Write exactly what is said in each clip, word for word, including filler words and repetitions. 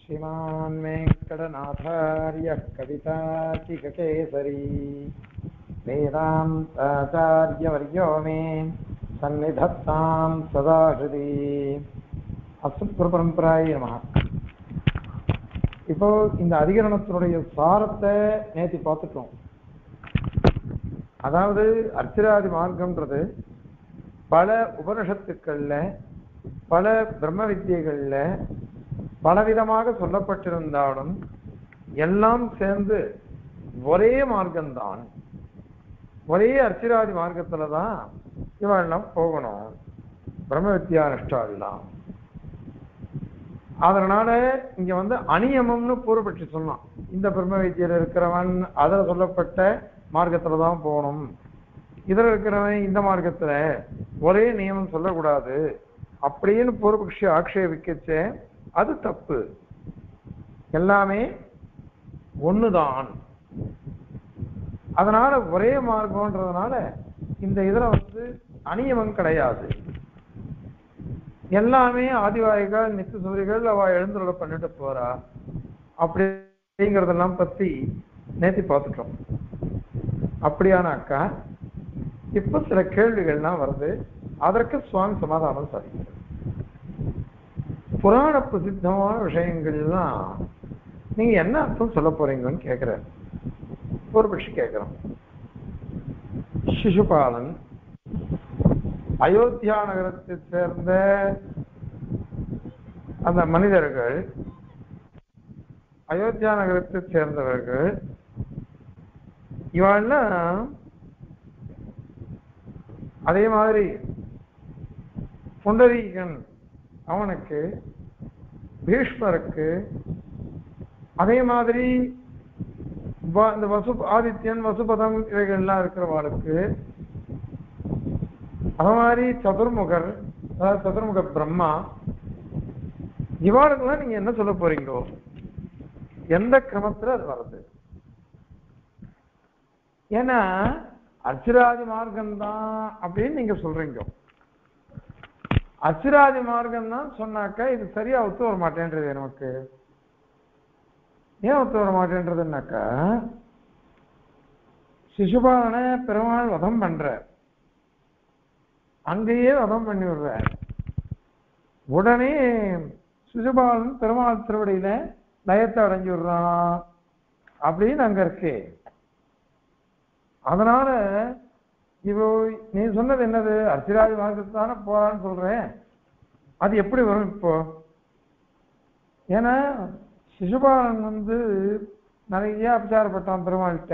श्रीमान् वेङ्कटनाथार्यः कविताचिककेसरी वेदान्ताचार्यवर्यो मे सन्निधत्तां सदा हृदि அஸ்மத்குருபரம்பராய நமஹ. இப்போ இந்த அதிகரணத்தினுடைய சாரத்தை நேற்று பார்த்துட்டோம். அதாவது அர்ச்சிராதி மார்க்கம்ன்றது பல உபனிஷத்துக்கள்ல பல பிரம்ம வித்தியைகள்ல பலவிதமாக சொல்லப்பட்டிருந்தாலும் எல்லாம் சேர்ந்து ஒரே மார்க்கம்தான், ஒரே அர்ச்சிராதி மார்க்கத்துல தான் இவெல்லாம் போகணும், பிரம்ம வித்யா நிஷ்டாலாம். அதனால இங்க வந்து அநியமம்னு பூர்வபட்சி சொல்லலாம். இந்த பிரம்ம வித்தியில இருக்கிறவன் அதில் சொல்லப்பட்ட மார்க்கத்துலதான் போகணும், இதுல இருக்கிறவன் இந்த மார்க்கத்துல ஒரே நியமம் சொல்லக்கூடாது அப்படின்னு பூர்வபக்ஷி ஆக்ஷேபிக்கச்சே அது தப்பு. எல்லாமே ஒண்ணுதான். அதனால ஒரே மார்க்கம்ன்றதுனால இந்த இதுல வந்து அநியமம் கிடையாது. எல்லாமே ஆதிவாயிகள் நித்திய சூரிகள் அவ எழுந்துள்ள பண்ணிட்டு போறா அப்படிங்கிறதெல்லாம் பத்தி நேத்தி பார்த்துட்டோம். அப்படியானாக்கா இப்ப சில கேள்விகள்லாம் வருது. அதற்கு சுவாமி சமாதானம் சாதிக்கிறார். புராண பிரசித்தமான விஷயங்கள்லாம் நீங்க என்ன அர்த்தம் சொல்ல போறீங்கன்னு கேட்கிற ஒரு பட்சி கேட்கிறோம். சிசுபாலன் அயோத்தியா நகரத்தை சேர்ந்த அந்த மனிதர்கள், அயோத்தியா நகரத்தை சேர்ந்தவர்கள், இவெல்லாம் அதே மாதிரி புண்டரீகன் அவனுக்கு, பீஷ்மருக்கு, அதே மாதிரி இந்த வசு ஆதித்யன் வசுபதம் இவைகள்லாம் இருக்கிறவாளுக்கு, அது மாதிரி சதுர்முகர், அதாவது சதுர்முக பிரம்மா, இவாளுக்கெல்லாம் நீங்க என்ன சொல்ல போறீங்களோ, எந்த கிரமத்துல அது வருது? ஏன்னா அர்ச்சிராதி மார்க்கம் தான் அப்படின்னு நீங்க சொல்றீங்க. அர்ச்சிராதி மார்க்கம் தான் சொன்னாக்கா இது சரியா ஒத்து வர மாட்டேன்றது. நமக்கு ஏன் ஒத்து வர மாட்டேன்றதுனாக்கா, சிசுபாலனை பெருமாள் வதம் பண்ற, அங்கேயே வதம் பண்ணி விடுற, உடனே சிசுபாலன் பெருமாள் திருவடியில லயத்தை அடைஞ்சு விடுறான் அப்படின்னு அங்க இருக்கு. அதனால இப்போ நீ சொன்னது என்னது, அர்ச்சிராதி மார்க்கத்தான போறான்னு சொல்றேன், அது எப்படி வரும் இப்போ? ஏன்னா சிசுபாலன் வந்து நிறைய அபச்சாரப்பட்டான் பெருமாள்கிட்ட.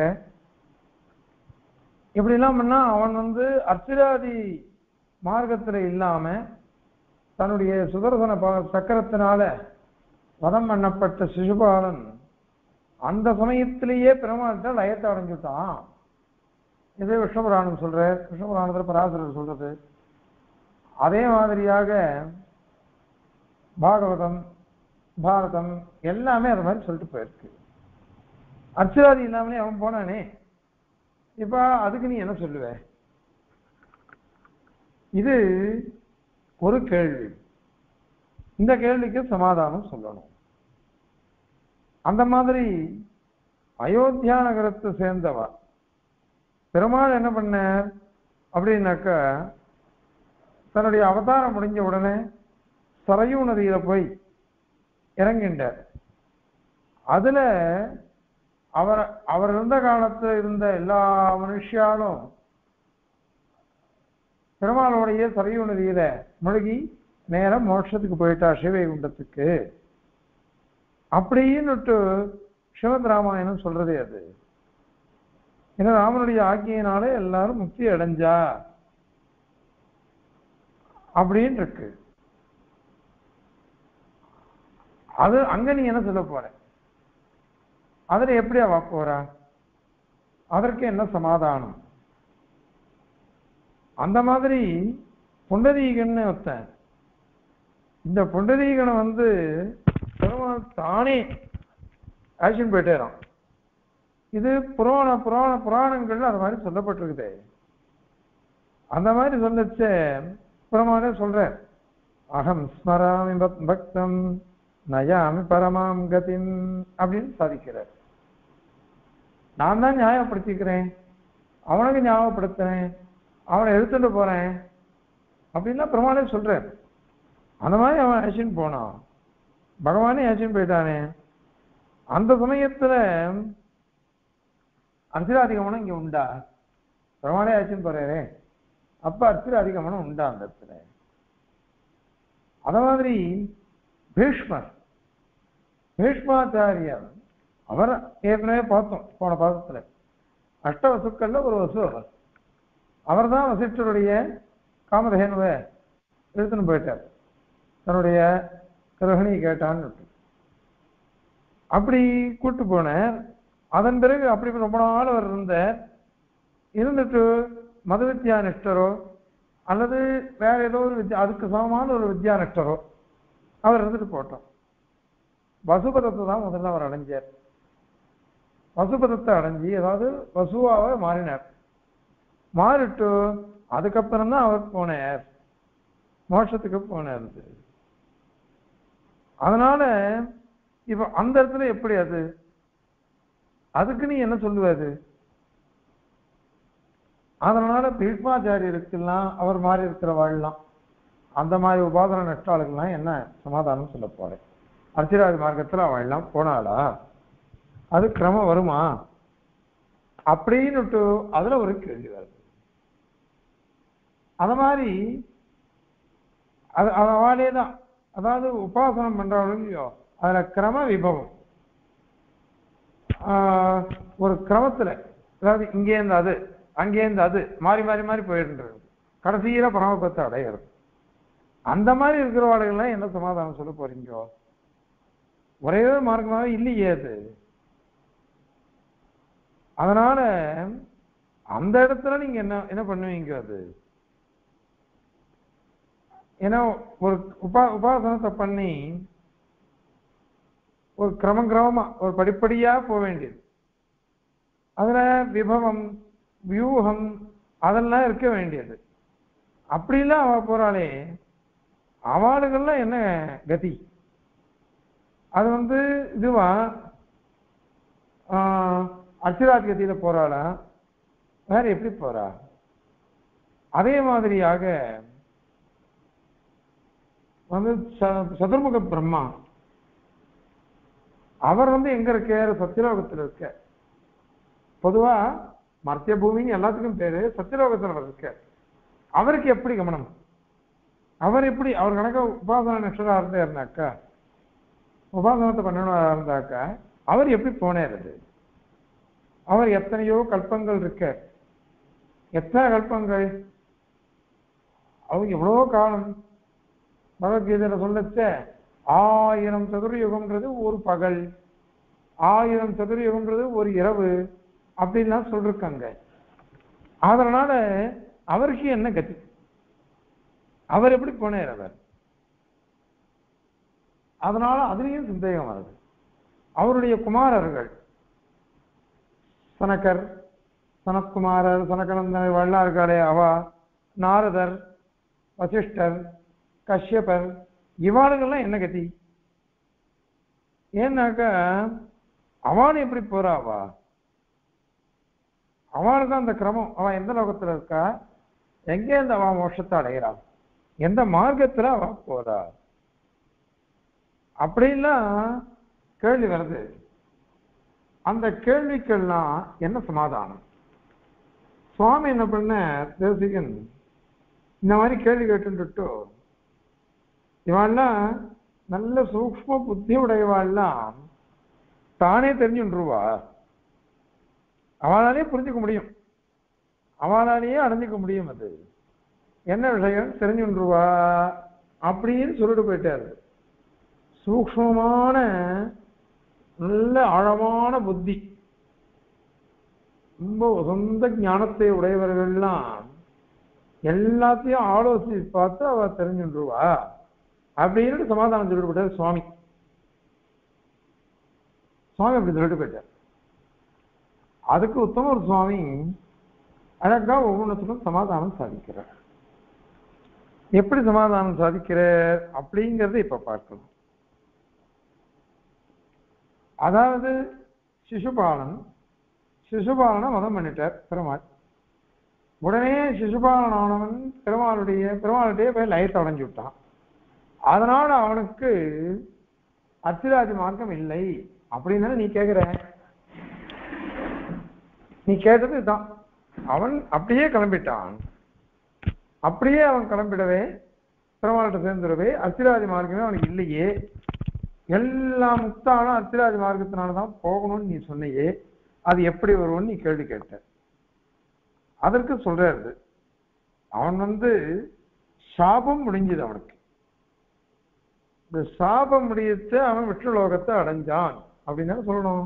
இப்படி எல்லாம் பண்ணா அவன் வந்து அர்ச்சிராதி மார்க்கத்துல இல்லாம தன்னுடைய சுதர்சன சக்கரத்தினால வதம் பண்ணப்பட்ட சிசுபாலன் அந்த சமயத்திலேயே பெருமாள்கிட்ட லயத்தை அடைஞ்சுட்டான். இதே விஷ்ணுபுராணம் சொல்ற, விஷ்ணுபுராணத்துல பராசரர் சொல்றது. அதே மாதிரியாக பாகவதம், பாரதம் எல்லாமே அது மாதிரி சொல்லிட்டு போயிருக்கு. அர்ச்சிராதி இல்லாமலே அவன் போனானே, இப்ப அதுக்கு நீ என்ன சொல்லுவ? இது ஒரு கேள்வி. இந்த கேள்விக்கு சமாதானம் சொல்லணும். அந்த மாதிரி அயோத்தியா நகரத்தை சேர்ந்தவா பெருமாள் என்ன பண்ண அப்படின்னாக்கா, தன்னுடைய அவதாரம் முடிஞ்ச உடனே சரையூ நதியில போய் இறங்கின்றார். அதுல அவர் அவர் இருந்த காலத்துல இருந்த எல்லா மனுஷியாலும் பெருமாளுடைய சரையூ நதியில முழுகி நேரம் மோட்சத்துக்கு போயிட்டா, சிவகுண்டத்துக்கு அப்படின்னுட்டு ஸ்ரீமத் ராமாயணம் சொல்றதே அது. ஏன்னா ராமனுடைய ஆக்கியினாலே எல்லாரும் முக்தி அடைஞ்சா அப்படின்னு இருக்கு. அது அங்க நீ என்ன சொல்ல போற? அதுல எப்படி அவ போறா? அதற்கு என்ன சமாதானம்? அந்த மாதிரி புண்டரீகன்னு ஒருத்தன், இந்த புண்டரீகனை வந்து பெருமாள் தானே ஆக்ஷன் போயிட்டேறான். இது புராண புராண புராணங்கள்ல அது மாதிரி சொல்லப்பட்டிருக்குது. அந்த மாதிரி சொல்லச்ச பெருமாளே சொல்ற, அகம் ஸ்மராமி பக்தம் நயாமி பரமாம் கதிம் அப்படின்னு சாதிக்கிறார். நான் தான் நியாயப்படுத்திக்கிறேன், அவனுக்கு ஞாபகப்படுத்துறேன், அவனை எடுத்துட்டு போறேன் அப்படின்லாம் பெருமாளே சொல்றாரு. அந்த மாதிரி அவன் ஆக்ஷன் போனான், பகவானே ஆக்ஷன் போயிட்டானே. அந்த சமயத்துல அர்ச்சிராதிகமனம் இங்க உண்டா? பெருமாளே ஆக்ஷன் போறாரு, அப்ப அர்ச்சிராதிகமனம் உண்டா அந்த இடத்துல? அத மாதிரி பீஷ்மர், பீஷ்மாச்சாரியர், அவர் ஏற்கனவே பார்த்தோம் போன பாதத்துல, அஷ்ட வசுக்கள்ல ஒரு வசு அவர். அவர் தான் வசிஷ்டருடைய காமதேனுவை எடுத்துன்னு போயிட்டார், தன்னுடைய கிரகணி கேட்டான்னு. அப்படி கூட்டு போனார். அதன் பிறகு அப்படி ரொம்ப நாள் அவர் இருந்த இருந்துட்டு மத வித்யா நிஷ்டரோ அல்லது வேற ஏதோ ஒரு வித்யா, அதுக்கு சமமான ஒரு வித்யா நிஷ்டரோ அவர் இருந்துட்டு போட்டோம். வசுபதத்தை தான் முதல்ல அவர் அடைஞ்சார். வசுபதத்தை அடைஞ்சி, அதாவது வசுவாவை மாறினார். மாறிட்டு அதுக்கப்புறம் தான் அவர் போனார், மோட்சத்துக்கு போனார். அதனால இப்ப அந்த இடத்துல எப்படி அது, அதுக்கு நீ என்ன சொல்லுவாரு? அதனால பீஷ்மாச்சாரியருக்கெல்லாம் அவர் மாறி இருக்கிற வாழலாம், அந்த மாதிரி உபாதன நஷ்டாளுக்கெல்லாம் என்ன சமாதானம் சொல்ல போறேன்? அர்ச்சிராதி மார்க்கத்துல அவெல்லாம் போனாளா? அது கிரமம் வருமா அப்படின்னு அதுல ஒரு கேள்வி வருது. அத மாதிரி அது அவளே தான், அதாவது உபாசனம் பண்றவளையோ அதுல கிரம விபவம் ஆஹ் ஒரு கிரமத்துல, அதாவது இங்கேருந்து அது அங்கேருந்து அது மாறி மாறி மாறி போயிடுன்றது, கடைசியில பரமபத்தை அடையிறது. அந்த மாதிரி இருக்கிறவாளுகள்லாம் என்ன சமாதானம் சொல்ல போறீங்கோ? ஒரே மார்க்கமாக இல்லையே அது. அதனால அந்த இடத்துல நீங்க என்ன என்ன பண்ணுவீங்க? அது ஏன்னா ஒரு உபா உபாசனத்தை பண்ணி ஒரு கிரமம் கிரமமா ஒரு படிப்படியா போக வேண்டியது. அதுல விபவம் வியூகம் அதெல்லாம் இருக்க வேண்டியது. அப்படிலாம் அவ போறாளே, அவளுகள்லாம் என்ன கதி? அது வந்து இதுவா ஆஹ் அர்ச்சிராத் கதியில போறாளா, வேற எப்படி போறா? அதே மாதிரியாக வந்து சதுர்முக பிரம்மா அவர் வந்து எங்க இருக்காரு? சத்தியலோகத்தில் இருக்க. பொதுவா மர்த்திய பூமின்னு எல்லாத்துக்கும் பேரு, சத்தியலோகத்தில் அவர் இருக்க. அவருக்கு எப்படி கவனம்? அவர் எப்படி, அவர் கணக்க உபாசன நஷ்டரா இருந்தா இருந்தாக்கா, உபாசனத்தை பண்ணணும் இருந்தாக்கா அவர் எப்படி போனார்? அவர் எத்தனையோ கல்பங்கள் இருக்க, எத்தனை கல்பங்கள், அவங்க எவ்வளோ காலம். பகவத்கீதையில சொல்லச்ச ஆயிரம் சதுர்யுகம்ன்றது ஒரு பகல், ஆயிரம் சதுர்யுகம்ன்றது ஒரு இரவு அப்படின்லாம் சொல்லிருக்காங்க. அதனால அவருக்கு என்ன கதி? அவர் எப்படி போனார் அவர்? அதனால அதுலயும் சந்தேகம் வருது. அவருடைய குமாரர்கள் சனகர், சனத்குமாரர், சனகநந்தனர் வல்லார்களே, அவ நாரதர், வசிஷ்டர், கஷ்யபர், இவாளுகள்லாம் என்ன கதி? ஏன்னாக்கா அவன் எப்படி போறாவா? அவளுக்கு அந்த கிரமம், அவன் எந்த லோகத்துல இருக்கா, எங்கே இந்த அவன் மோட்சத்தை அடைகிறா, எந்த மார்க்கத்துல அவ போறா, அப்படின்லாம் கேள்வி வருது. அந்த கேள்விக்கெல்லாம் என்ன சமாதானம்? சுவாமி என்ன பண்ண, தேசிகன் இந்த மாதிரி கேள்வி கேட்டுட்டு, இவாள்லாம் நல்ல சூக்ஷ்ம புத்தி உடையவாள்லாம் தானே தெரிஞ்சுருவா, அவளாலேயே புரிஞ்சுக்க முடியும், அவளாலேயே அடைஞ்சிக்க முடியும். அது என்ன விஷயம் தெரிஞ்சுருவா அப்படின்னு சொல்லிட்டு போயிட்டாரு. சூக்ஷ்மமான நல்ல ஆழமான புத்தி, ரொம்ப சொந்த ஞானத்தை உடையவர்கள்லாம் எல்லாத்தையும் ஆலோசி பார்த்து அவ தெரிஞ்சுருவா அப்படின்னு சமாதானம் சொல்லிட்டு போயிட்டார் சுவாமி. சுவாமி அப்படி சொல்லிட்டு போயிட்டார். அதுக்கு உத்தம ஒரு சுவாமி அழகா ஒவ்வொன்றுத்துக்கும் சமாதானம் சாதிக்கிறார். எப்படி சமாதானம் சாதிக்கிறார் அப்படிங்கறது இப்ப பார்க்கணும். அதாவது சிசுபாலன் சிசுபாலனை மதம் பண்ணிட்டார் பெருமாள். உடனே சிசுபாலன் ஆனவன் பெருமாளுடைய பெருமாளுடைய போய் லயத்தை அடைஞ்சு விட்டான். அதனால அவனுக்கு அத்திராதி மார்க்கம் இல்லை அப்படின்னு நீ கேட்கிற. நீ கேட்டது தான். அவன் அப்படியே கிளம்பிட்டான். அப்படியே அவன் கிளம்பிடவே பெருமாள்கிட்ட சேர்ந்துடவே அத்திராதி மார்க்கமே அவனுக்கு இல்லையே, எல்லா முக்தாலும் அத்திராதி மார்க்கத்தினாலதான் போகணும்னு நீ சொன்னையே, அது எப்படி வரும்னு நீ கேள்வி கேட்ட. அதற்கு சொல்றாரு, அவன் வந்து சாபம் முடிஞ்சது அவனுக்கு. இந்த சாபம் முடியத்து அவன் விஷ்ணுலோகத்தை அடைஞ்சான் அப்படின்னு சொல்லணும்.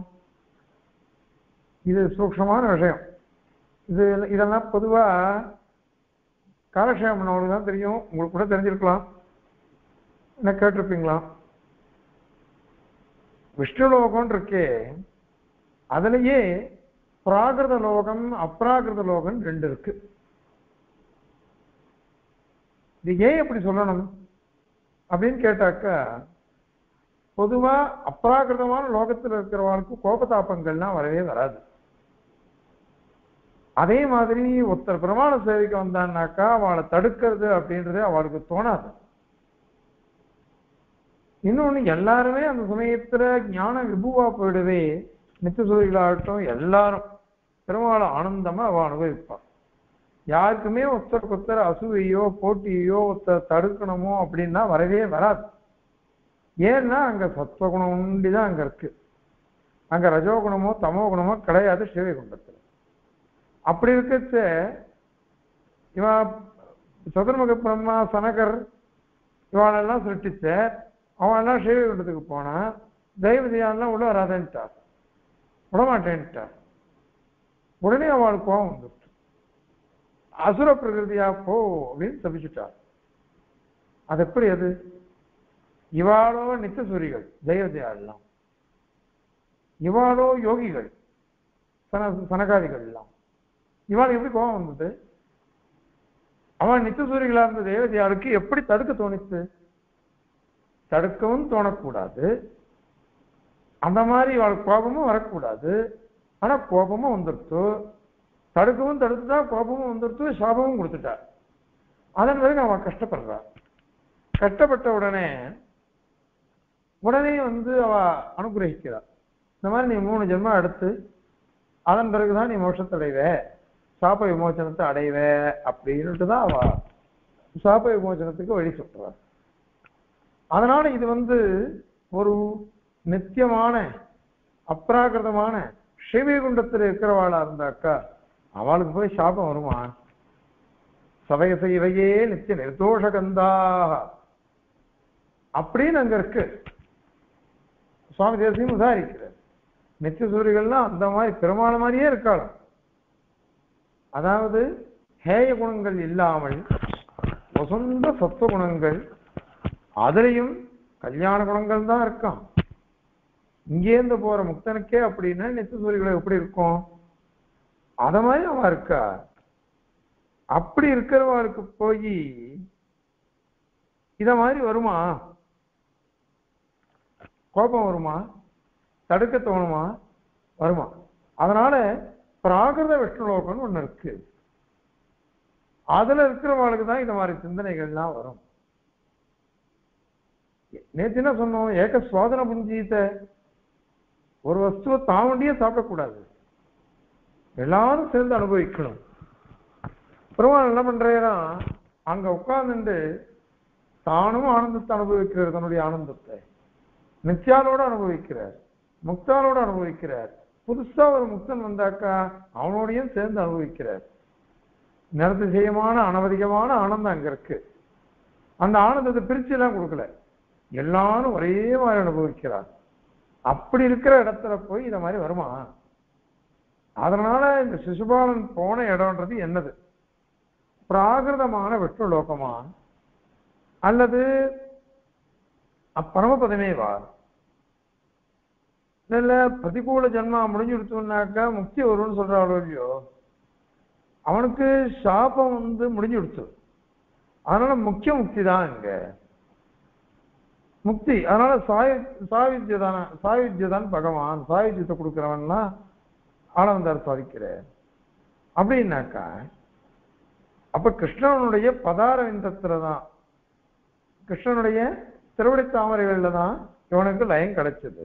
இது சூக்ஷமான விஷயம். இது இதெல்லாம் பொதுவா காலக்ஷேமனோடு தான் தெரியும். உங்களுக்கு கூட தெரிஞ்சிருக்கலாம், என்ன கேட்டிருப்பீங்களா. விஷ்ணுலோகம் இருக்கே, அதுலயே பிராகிருத லோகம் அப்ராகிருத லோகம் ரெண்டு இருக்கு. இது ஏன் எப்படி சொல்லணும் அப்படின்னு கேட்டாக்கா, பொதுவா அப்ராகிருதமான லோகத்தில் இருக்கிறவர்களுக்கு கோபதாபங்கள்லாம் வரவே வராது. அதே மாதிரி ஒருத்தர் பிரமாண சேவைக்கு வந்தான்னாக்கா அவளை தடுக்கிறது அப்படின்றது அவளுக்கு தோணாது. இன்னொன்னு, எல்லாருமே அந்த சமயத்துல ஞான விபுவா போயிடவே நித்திய சூரிகளாகட்டும் எல்லாரும் பெருமாளை ஆனந்தமா அவ அனுபவிப்பாள். யாருக்குமே ஒருத்தருக்கு ஒருத்தர் அசூயையோ போட்டியோ ஒருத்தர் தடுக்கணுமோ அப்படின்னா வரவே வராது. ஏன்னா அங்க சத்வகுணம் உண்டிதான் அங்க இருக்கு. அங்க ரஜோகுணமோ தமோ குணமோ கிடையாது ஸ்ரீவைகுண்டத்துல. அப்படி இருக்க இவன் சதுர்முக பிரம்மா சனகர் இவாளெல்லாம் சிருஷ்டிச்ச அவனெல்லாம் ஸ்ரீவைகுண்டத்துக்கு போனா தெய்வதியான்லாம் உள்ள வராதேன்ட்டார், விடமாட்டேன்ட்டார். உடனே அவளுக்கு கோபம் வந்துட்டு அசுர பிரகிருதியா போ அப்படின்னு தப்பிச்சுட்டார். அது எப்படி? அது இவாளோ நித்தியசூரிகள் தெய்வதியாலாம், இவாளோ யோகிகள் சன சனகாதிகள் எல்லாம். இவாளுக்கு எப்படி கோபம் வந்தது? அவன் நித்தியசூரிகளா இருந்த தேவதையாளுக்கு எப்படி தடுக்க தோணித்து? தடுக்கவும் தோணக்கூடாது. அந்த மாதிரி இவாளுக்கு கோபமும் வரக்கூடாது. ஆனா கோபமும் வந்துடுத்து. தடுக்கவும் தடுத்துட்டா, கோபமும் வந்துடுத்து, சாபமும் கொடுத்துட்டா. அதன் பிறகு அவன் கஷ்டப்படுறா. கஷ்டப்பட்ட உடனே உடனே வந்து அவ அனுகிரகிக்கிறாள். இந்த மாதிரி நீ மூணு ஜென்மம் எடுத்து அதன் பிறகுதான் நீ மோட்சத்தை அடைவ, சாப விமோச்சனத்தை அடைவ அப்படின்ட்டு தான் அவ சாப விமோச்சனத்துக்கு வழி சொல்றாள். அதனால இது வந்து ஒரு நித்தியமான அப்ராகிருதமான ஸ்ரீவைகுண்டத்தில் இருக்கிறவாளா இருந்தாக்கா அவளுக்கு போய் சாபம் வருமா? சபைய செய்வையே நித்திய நிர்தோஷகந்தாக அப்படின்னு அங்க இருக்கு. சுவாமி தேசியம் உதாரிக்கிறார். நித்திய சூரிகள்லாம் அந்த மாதிரி பெருமாள் மாதிரியே இருக்காளாம். அதாவது ஹேய குணங்கள் இல்லாமல் வசந்த சத்துவ குணங்கள், அதுலயும் கல்யாண குணங்கள் தான் இருக்கான். இங்கேருந்து போற முக்தனுக்கே அப்படின்னா நித்திய சூரிகளை எப்படி இருக்கும்? அத மாதிரி அவன் இருக்கா. அப்படி இருக்கிறவருக்கு போய் இத மாதிரி வருமா? கோபம் வருமா? தடுக்க தோணுமா? வருமா? அதனால பிராகிருத விஷ்ணுலோகம்னு ஒண்ணு இருக்கு. அதுல இருக்கிறவங்களுக்கு தான் இந்த மாதிரி சிந்தனைகள்லாம் வரும். நேற்று என்ன சொன்னோம்? ஏக சுவாதன புஞ்சீத்தை, ஒரு வஸ்துவை தாவண்டியே சாப்பிடக்கூடாது, எல்லாரும் சேர்ந்து அனுபவிக்கணும். பெருமாள் என்ன பண்றா, அங்க உட்கார்ந்துட்டு தானும் ஆனந்தத்தை அனுபவிக்கிறார். தன்னுடைய ஆனந்தத்தை நித்தியாலோட அனுபவிக்கிறார், முக்தாலோட அனுபவிக்கிறார். புதுசா ஒரு முக்தன் வந்தாக்கா அவனோடையும் சேர்ந்து அனுபவிக்கிறார். நிரதிசயமான அனவதிகமான ஆனந்தம் அங்க இருக்கு. அந்த ஆனந்தத்தை பிரிச்சு எல்லாம் கொடுக்கல, எல்லாரும் ஒரே மாதிரி அனுபவிக்கிறார். அப்படி இருக்கிற இடத்துல போய் இத மாதிரி வருமா? அதனால இந்த சிசுபாலன் போன இடம்ன்றது என்னது? பிராகிருதமான விஷ்ணுலோகமா அல்லது பரமபதமே வா? இல்ல பிரதிகூல ஜன்மா முடிஞ்சு கொடுத்தோம்னாக்கா முக்தி வரும்னு சொல்றாளோ இல்லையோ, அவனுக்கு சாபம் வந்து முடிஞ்சு கொடுத்து. அதனால முக்கிய முக்தி தான் இங்க. முக்தி. அதனால சாயு சாயுஜ்யதான சாயுஜ்யதான் பகவான், சாயுஜ்யத்தை கொடுக்குறவன்னா ஆளவந்தார் சாதிக்கிறார். அப்படின்னாக்கா அப்ப கிருஷ்ணனுடைய பதாரவிந்தத்துல தான், கிருஷ்ணனுடைய திருவடி தாமரைகள்ல தான் இவனுக்கு லயம் கிடைச்சது.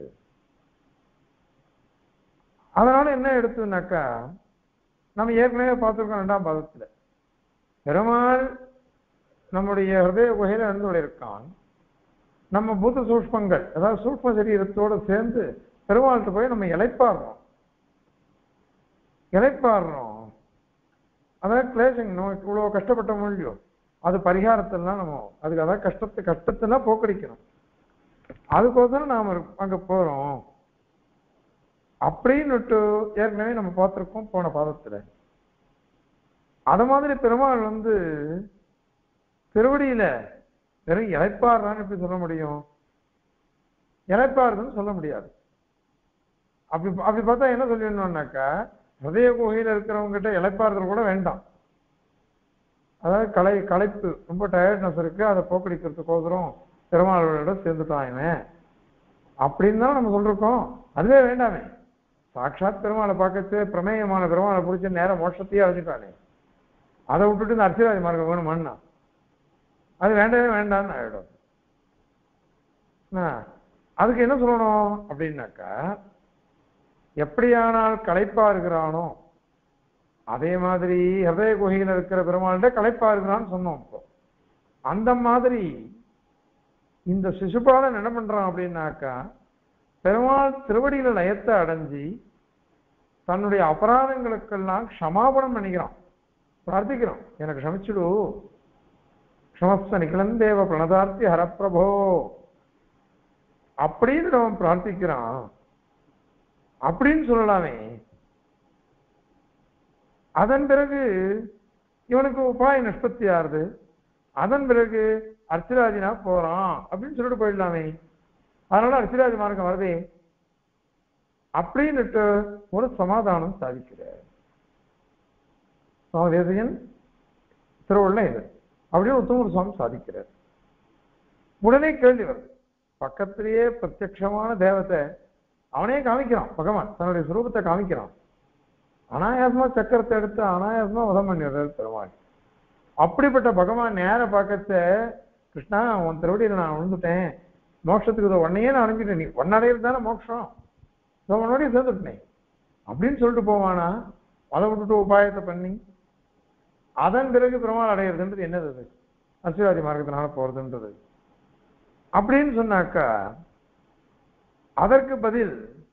அதனால என்ன எடுத்துனாக்கா, நம்ம ஏற்கனவே பார்த்துருக்கோம் ரெண்டாம் பாதத்துல பெருமாள் நம்முடைய ஹிருதய குகையில இருந்து இருக்கான். நம்ம பூத சூஷ்மங்கள், அதாவது சூஷ்ம சரீரத்தோடு சேர்ந்து பெருமாள்கிட்ட போய் நம்ம இலைப்பாடுறோம் இலைப்பாடுறோம் அதாவது கிளேசங்க நம்ம இவ்வளவு கஷ்டப்பட்ட மொழியோ அது பரிகாரத்திலாம் நம்ம அதுக்கு அதாவது கஷ்டத்தை கஷ்டத்தெல்லாம் போக்கடிக்கணும். அதுக்கோசரம் நாம அங்க போறோம் அப்படின்னுட்டு ஏற்கனவே நம்ம பார்த்திருக்கோம் போன பாதத்துல. அத மாதிரி பெருமாள் வந்து திருவடியில வெறும் இலைப்பாடுறான்னு எப்படி சொல்ல முடியும்? இலைப்பாடுதுன்னு சொல்ல முடியாது. அப்படி அப்படி பார்த்தா என்ன சொல்லிடணும்னாக்கா, ஹிருதய குகையில இருக்கிறவங்க கிட்ட இலைப்பாறுதல் கூட வேண்டாம். அதாவது கலை களைப்பு ரொம்ப டயர்ட்னஸ் இருக்கு, அதை போக்கடிக்கிறதுக்கோசரம் பெருமாளோட சேர்ந்துட்டான் இவன் அப்படின்னு தான் நம்ம சொல்லிருக்கோம். அதுவே வேண்டாமே. சாட்சாத் பெருமாளை பார்க்கறது பிரமேயமான பெருமாளை பிடிச்சி நேரம் மோட்சத்தையே அழைச்சிட்டானே, அதை விட்டுட்டு இந்த அர்ச்சிராஜ மார்க்கம் வேணுமான்னா அது வேண்டவே வேண்டான்னு ஆயிடும். அதுக்கு என்ன சொல்லணும் அப்படின்னாக்கா, எப்படியானால் களைப்பா இருக்கிறானோ அதே மாதிரி ஹிருதய குகையில் இருக்கிற பெருமாள்கிட்ட களைப்பா இருக்கிறான்னு சொன்னோம். இப்போ அந்த மாதிரி இந்த சிசுபாலன் என்ன பண்றான் அப்படின்னாக்கா, பெருமாள் திருவடியில லயத்தை அடைஞ்சி தன்னுடைய அபராதங்களுக்கெல்லாம் க்ஷமாபணம் பண்ணிக்கிறான், பிரார்த்திக்கிறான். எனக்கு க்ஷமிச்சுடு, க்ஷமஸ்த நிகழந்தேவ பிரணதார்த்தி ஹரப்பிரபோ அப்படின்னு அவன் பிரார்த்திக்கிறான். அப்படின்னு சொல்லலாமே. அதன் பிறகு இவனுக்கு உபாய நிஷ்பத்தி ஆறுது. அதன் பிறகு அர்ச்சிராஜினா போறான் அப்படின்னு சொல்லிட்டு போயிடலாமே. அதனால அர்ச்சிராஜ மார்க்கம் வருதே அப்படின்னுட்டு ஒரு சமாதானம் சாதிக்கிறார் சுவாமி தேசிகன் திருவள்ள. இது அப்படின்னு உத்தமர் சுவாமி சாதிக்கிறார். உடனே கேள்வி வருது, பக்கத்திலேயே பிரத்யட்சமான தேவத்தை அவனே காமிக்கிறான், பகவான் தன்னுடைய சுரூபத்தை காமிக்கிறான். அனாயாசமா சக்கரத்தை எடுத்து அனாயாசமா வதம் பண்ணிடுறாரு பெருமாள். அப்படிப்பட்ட பகவான் நேர பார்க்கத்த, கிருஷ்ணா உன் திருவடியில நான் விழுந்துட்டேன், மோட்சத்துக்கு உன்னையே நான் அடைஞ்சிட்டேன், நீ ஒன்னடையிறது தானே மோட்சம், உன்னோடய சேர்ந்துட்டேன் அப்படின்னு சொல்லிட்டு போவானா? அதை விட்டுட்டு உபாயத்தை பண்ணி அதன் பிறகு பெருமாள் அடையிறதுன்றது என்னது? அது அர்ச்சிராஜ மார்க்கத்தினால போறதுன்றது. அப்படின்னு சொன்னாக்கா அதற்கு பதில்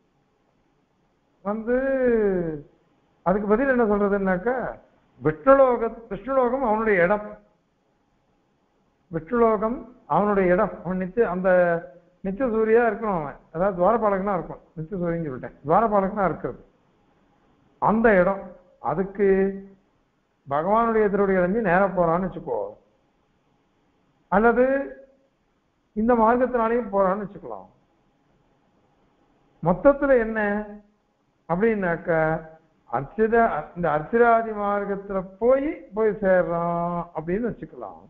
வந்து அதுக்கு பதில் என்ன சொல்றதுன்னாக்கா, விஷ்ணுலோக விஷ்ணுலோகம் அவனுடைய இடம், விஷ்ணுலோகம் அவனுடைய இடம். அவன் நித்திய அந்த நித்திய சூரியா இருக்கணும். அவன் அதாவது துவாரபாலகனா இருக்கும், நித்திய சூரியன்னு சொல்லிட்டேன், துவாரபாலகனா இருக்கிறது அந்த இடம். அதுக்கு பகவானுடைய திருவடி அடைஞ்சு நேர போறான்னு வச்சுக்கோ, அல்லது இந்த மார்க்கத்தினாலையும் போறான்னு வச்சுக்கலாம். மொத்தத்துல என்ன அப்படின்னாக்க, அர்ச்சித இந்த அர்ச்சிராதி மார்க்கத்துல போய் போய் சேர்றான் அப்படின்னு வச்சுக்கலாம்.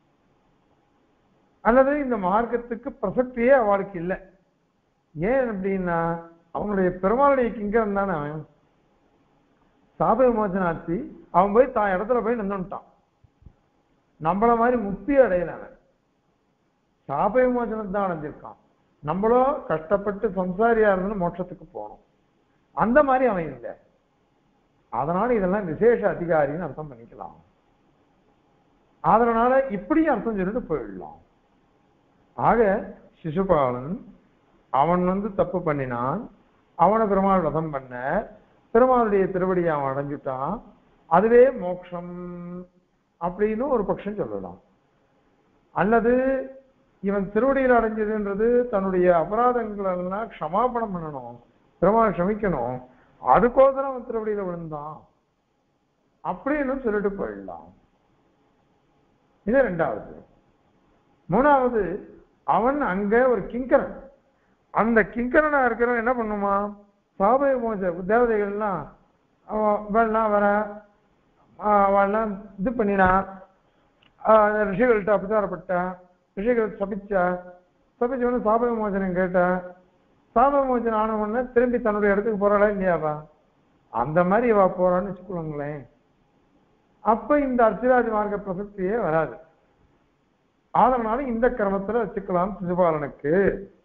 அல்லது இந்த மார்க்கத்துக்கு பிரசக்தியே அவளுக்கு இல்லை. ஏன் அப்படின்னா அவனுடைய பெருமாளுடைய கிங்கரம் தானே அவன். சாப விமோசனாச்சு அவன் போய் தான் இடத்துல போய் நின்றுட்டான். நம்மள மாதிரி முக்தி அடையல, அவன் சாப விமோசனம் தான் அடைஞ்சிருக்கான். நம்மளோ கஷ்டப்பட்டு சம்சாரியா இருந்து மோட்சத்துக்கு போனோம், அந்த மாதிரி அவன் இல்லை. அதனால இதெல்லாம் விசேஷ அதிகாரின்னு அர்த்தம் பண்ணிக்கலாம். அதனால இப்படி அர்த்தம் சொல்லிட்டு போயிடலாம். ஆக சிசுபாலன் அவன் வந்து தப்பு பண்ணினான், அவனை பெருமாள் வதம் பண்ண, பெருமாளுடைய திருவடியை அவன் அடைஞ்சுட்டான், அதுவே மோட்சம் அப்படின்னு ஒரு பட்சம் சொல்லலாம். அல்லது இவன் திருவடியில் அடைஞ்சதுன்றது தன்னுடைய அபராதங்கள் எல்லாம் க்ஷமாபணம் பண்ணணும், பெருமாள் க்ஷமிக்கணும், அதுக்கோசரம் அவன் திருவடியில விழுந்தான் அப்படின்னு சொல்லிட்டு போயிடலாம். இது ரெண்டாவது. மூணாவது, அவன் அங்க ஒரு கிங்கரன். அந்த கிங்கரனா இருக்கிறவன் என்ன பண்ணுமா, சாப விமோச தேவதைகள்லாம் அவெல்லாம் வர அவெல்லாம் இது பண்ணினா, ரிஷிகள்கிட்ட அபச்சாரப்பட்ட, ரிஷிகள் சபிச்சா, தப்பிச்சு சாப விமோசனம் கேட்டா சாப விமோசனம் ஆன உடனே திரும்பி தன்னுடைய இடத்துக்கு போறாளா இல்லையாவா? அந்த மாதிரி இவா போறான்னு வச்சுக்கோங்களேன். அப்ப இந்த அர்ச்சிராதி மார்க்க பிரசக்தியே வராது. அதனால இந்த கிரமத்துல வச்சுக்கலாம் சிசுபாலனுக்கு.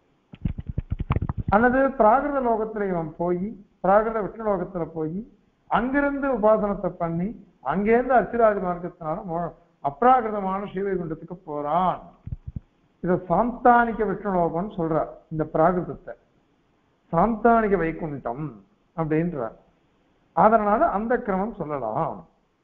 அல்லது பிராகிருத லோகத்துல இவன் போய் பிராகிருத விஷ்ணு லோகத்துல போய் அங்கிருந்து உபாசனத்தை பண்ணி அங்கேருந்து அர்ச்சிராதி மார்க்கத்தினால அப்ராகிருதமான ஸ்ரீவைகுண்டத்துக்கு போறான். இதை சாந்தானிக விஷ்ணு லோகம்னு சொல்றார். இந்த பிராகிருதத்தை சாந்தானிக வைகுண்டம் அப்படின்றார். அதனால அந்த கிரமம் சொல்லலாம்.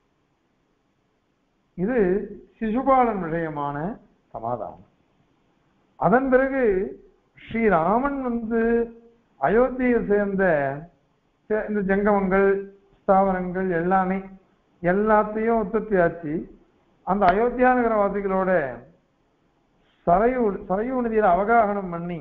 இது சிசுபாலன் விஷயமான சமாதானம். அதன் பிறகு ஸ்ரீராமன் வந்து அயோத்தியை சேர்ந்த இந்த ஜங்கமங்கள் ஸ்தாவரங்கள் எல்லாமே எல்லாத்தையும் உற்பத்தி ஆச்சு. அந்த அயோத்தியா நகரவாசிகளோட சரையூ சரையூ நதியில அவகாகனம் பண்ணி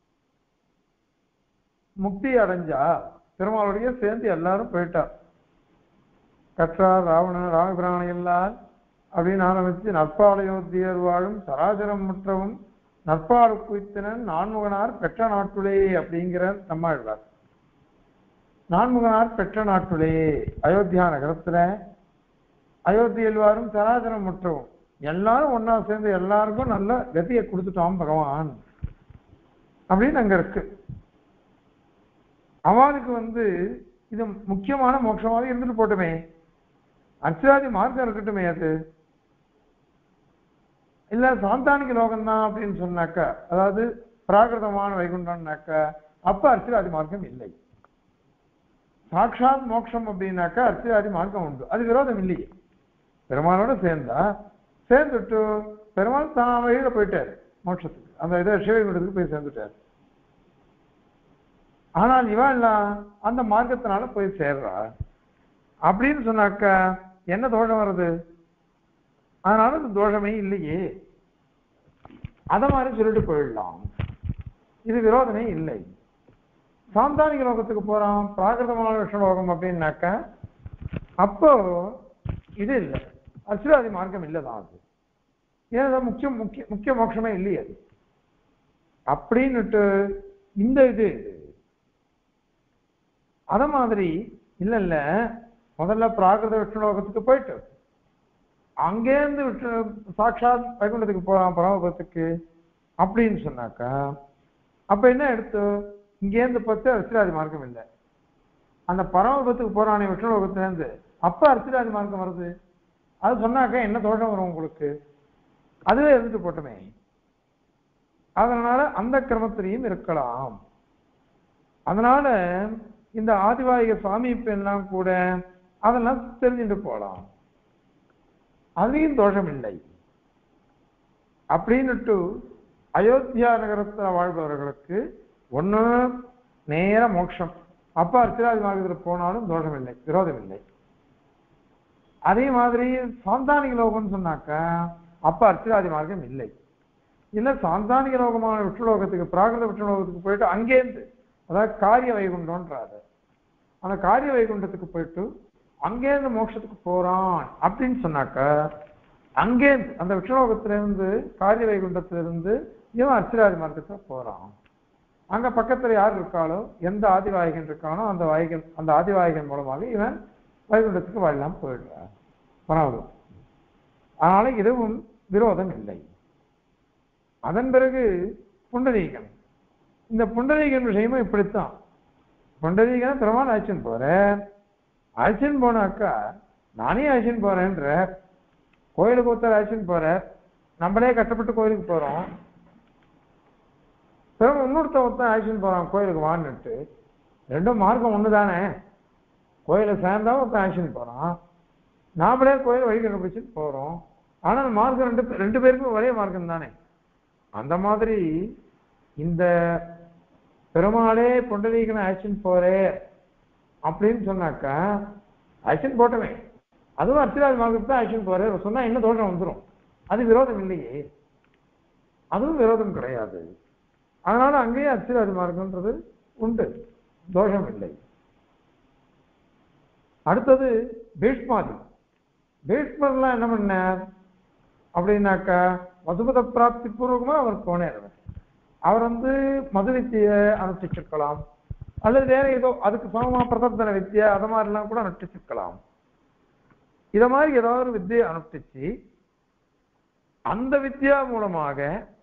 முக்தி அடைஞ்சா பெருமாளுடைய சேர்ந்து எல்லாரும் போயிட்டார். கற்றார் ராவணன் ராமபிராணி எல்லார் அப்படின்னு ஆரம்பிச்சு நற்பாலயோத்தியர் வாழும் சராசரம் முற்றவும் நற்பாடு குய்த்தனன் நான்முகனார் பெற்ற நாட்டுளே அப்படிங்கிற நம்மாழ்வார். நான்முகனார் பெற்ற நாட்டுளே அயோத்தியா நகரத்துல அயோத்தியில் வாரும் சராசரம் முற்றவும் எல்லாரும் ஒன்னா சேர்ந்து எல்லாருக்கும் நல்ல கதியை கொடுத்துட்டோம் பகவான் அப்படின்னு அங்க இருக்கு. அவனுக்கு வந்து இது முக்கியமான மோட்சமாக இருந்துட்டு போட்டுமே, அர்ச்சிராதி மார்க்கம் இருக்கட்டுமே. அது இல்ல சாந்தானிக லோகம்தான் அப்படின்னு சொன்னாக்கா, அதாவது பிராகிருதமான வைகுண்டம்னாக்கா அப்ப அர்ச்சிராதி மார்க்கம் இல்லை. சாட்சாத் மோட்சம் அப்படின்னாக்கா அர்ச்சிராதி மார்க்கம் உண்டு. அது விரோதம் இல்லையே. பெருமாளோட சேர்ந்தா சேர்ந்துட்டு பெருமாள் தான் வழியில போயிட்டாரு மோட்சத்துக்கு, அந்த இதை சிவகுண்டத்துக்கு போய் சேர்ந்துட்டாரு. ஆனால் இவன் எல்லாம் அந்த மார்க்கத்தினால போய் சேர்றா அப்படின்னு சொன்னாக்கா என்ன தோஷம் வருது? அதனால இந்த தோஷமே இல்லையே, அத மாதிரி சொல்லிட்டு போயிடலாம். இது விரோதமே இல்லை. சாந்தானிக லோகத்துக்கு போறான் பிராகிருதமான விஷ்ணு லோகம் அப்படின்னாக்கா அப்போ இது இல்லை, அர்ச்சிராதி மார்க்கம் இல்லைதான். அது ஏன்னா முக்கிய முக்கிய முக்கிய மோட்சமே இல்லையே அது அப்படின்னுட்டு இந்த இது அத மாதிரி இல்ல இல்ல முதல்ல பிராகிருத விஷ்ணு லோகத்துக்கு போயிட்டு அங்கேருந்து விஷ்ணு சாட்சாத் வைகுண்டத்துக்கு போறான் பரமபதத்துக்கு அப்படின்னு சொன்னாக்கா அப்ப என்ன எடுத்து இங்கேருந்து பார்த்து அர்ச்சிராதி மார்க்கம் இல்லை. அந்த பரமபதத்துக்கு போறானே விஷ்ணு லோகத்துல இருந்து அப்ப அர்ச்சிராதி மார்க்கம் வருது. அது சொன்னாக்கா என்ன தோஷம் வரும் உங்களுக்கு? அதுவே இருந்துட்டு போட்டுமே. அதனால அந்த கிரமத்திலையும் இருக்கலாம். அதனால இந்த ஆதிவாயிக சாமீப்பு எல்லாம் கூட அதெல்லாம் தெரிஞ்சுட்டு போலாம், அதுலயும் தோஷம் இல்லை அப்படின்னுட்டு அயோத்தியா நகரத்துல வாழ்பவர்களுக்கு ஒண்ணு நேர மோட்சம், அப்ப அர்ச்சிராதி மார்க்கத்தில் போனாலும் தோஷம் இல்லை, விரோதம் இல்லை. அதே மாதிரி சாந்தானிக லோகம்னு சொன்னாக்கா அப்ப அர்ச்சிராதி மார்க்கம் இல்லை. இல்ல சாந்தானிக லோகமான விஷ்ணுலோகத்துக்கு பிராகிருத விஷ்ணுலோகத்துக்கு போயிட்டு அங்கேருந்து, அதாவது காரிய வைகுண்டம்ன்றாரு, அந்த காரிய வைகுண்டத்துக்கு போயிட்டு அங்கேருந்து மோட்சத்துக்கு போறான் அப்படின்னு சொன்னாக்கா அங்கேருந்து அந்த விஷ்ணுலோகத்துல இருந்து காரிய வைகுண்டத்துல இருந்து இவன் அர்ச்சிராதி மார்க்கத்துல போறான். அங்க பக்கத்துல யார் இருக்காளோ எந்த ஆதிவாயகன் இருக்கானோ அந்த வாயகன் அந்த ஆதிவாயகன் மூலமாக இவன் வைகுண்டத்துக்கு வாழலாம் போயிடுறான் பரவாயில்ல. அதனால இதுவும் விரோதம் இல்லை. அதன் பிறகு புண்டரீகன், இந்த புண்டரீகன் விஷயமும் இப்படித்தான். புண்டரீகன் பெருமாள் அழைச்சின்னு போறேன், அழைச்சின்னு போனாக்கா நானே அழைச்சின்னு போறேன்ற, கோயிலுக்கு ஒருத்தர் அழைச்சின்னு போற, நம்மளே கஷ்டப்பட்டு கோயிலுக்கு போறோம், பெரும் இன்னொருத்த ஒருத்தன் அழைச்சின்னு போறான் கோயிலுக்கு வான்னுட்டு, ரெண்டும் மார்க்கம் ஒண்ணுதானே. கோயிலை சேர்ந்தா ஒருத்தன் அழைச்சின்னு போறான், நாமளே கோயில் வழி கண்டுபிடிச்சிட்டு போறோம். ஆனால் மார்க்கம் ரெண்டு ரெண்டு பேருக்கும் ஒரே மார்க்கம் தானே. அந்த மாதிரி இந்த பெருமாளே புண்டரீகனை அழைச்சின்னு போறே அப்படின்னு சொன்னாக்கா அழைச்சின்னு போட்டவே அதுவும் அர்ச்சிராதி மார்க்கத்தை தான் அழைச்சின்னு போறே சொன்னா என்ன தோஷம் வந்துடும்? அது விரோதம் இல்லையே, அதுவும் விரோதம் கிடையாது. அதனால அங்கேயே அர்ச்சிராதி மார்க்கம்ன்றது உண்டு, தோஷம் இல்லை. அடுத்தது பீஷ்மாதி. பீஷ்மர்லாம் என்ன பண்ணார் அப்படின்னாக்கா வசுபத பிராப்தி பூர்வகமா அவர் போனார். அவர் வந்து மது வித்தியை அனுஷ்டிச்சிருக்கலாம், அல்லது வேற ஏதோ அதுக்கு சமமா பிரதர்த்தன வித்தியை அது மாதிரிலாம் கூட அனுஷ்டிச்சிருக்கலாம். இத மாதிரி ஏதாவது ஒரு வித்தியை அனுஷ்டிச்சு அந்த வித்யா மூலமாக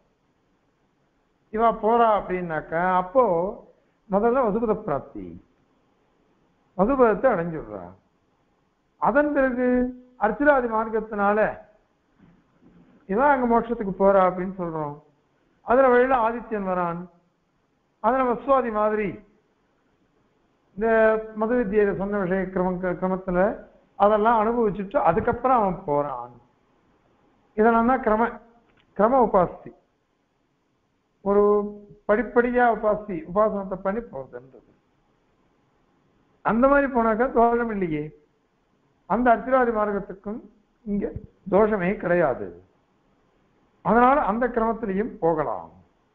இவ போறா அப்படின்னாக்கா அப்போ முதல்ல வசுபத பிராப்தி, வசுபதத்தை அடைஞ்சுடுறா. அதன் பிறகு அர்ச்சிராதி மார்க்கத்தினால இவன் அங்க மோட்சத்துக்கு போறா அப்படின்னு சொல்றோம். அதுல வழியில ஆதித்யன் வரான், அதுல வசுவாதி மாதிரி இந்த மது வித்தியை சொன்ன விஷய கிரம கிரமத்துல அதெல்லாம் அனுபவிச்சுட்டு அதுக்கப்புறம் அவன் போறான். இதெல்லாம் தான் கிரம கிரம உபாசி, ஒரு படிப்படியா உபாசி உபாசனத்தை பண்ணி போகுதுன்றது. அந்த மாதிரி போனாக்கா தோஷம் இல்லையே. அந்த அர்ச்சிராதி மார்க்கத்துக்கும் இங்க தோஷமே கிடையாது. அதனால அந்த கிரமத்திலையும் போகலாம்.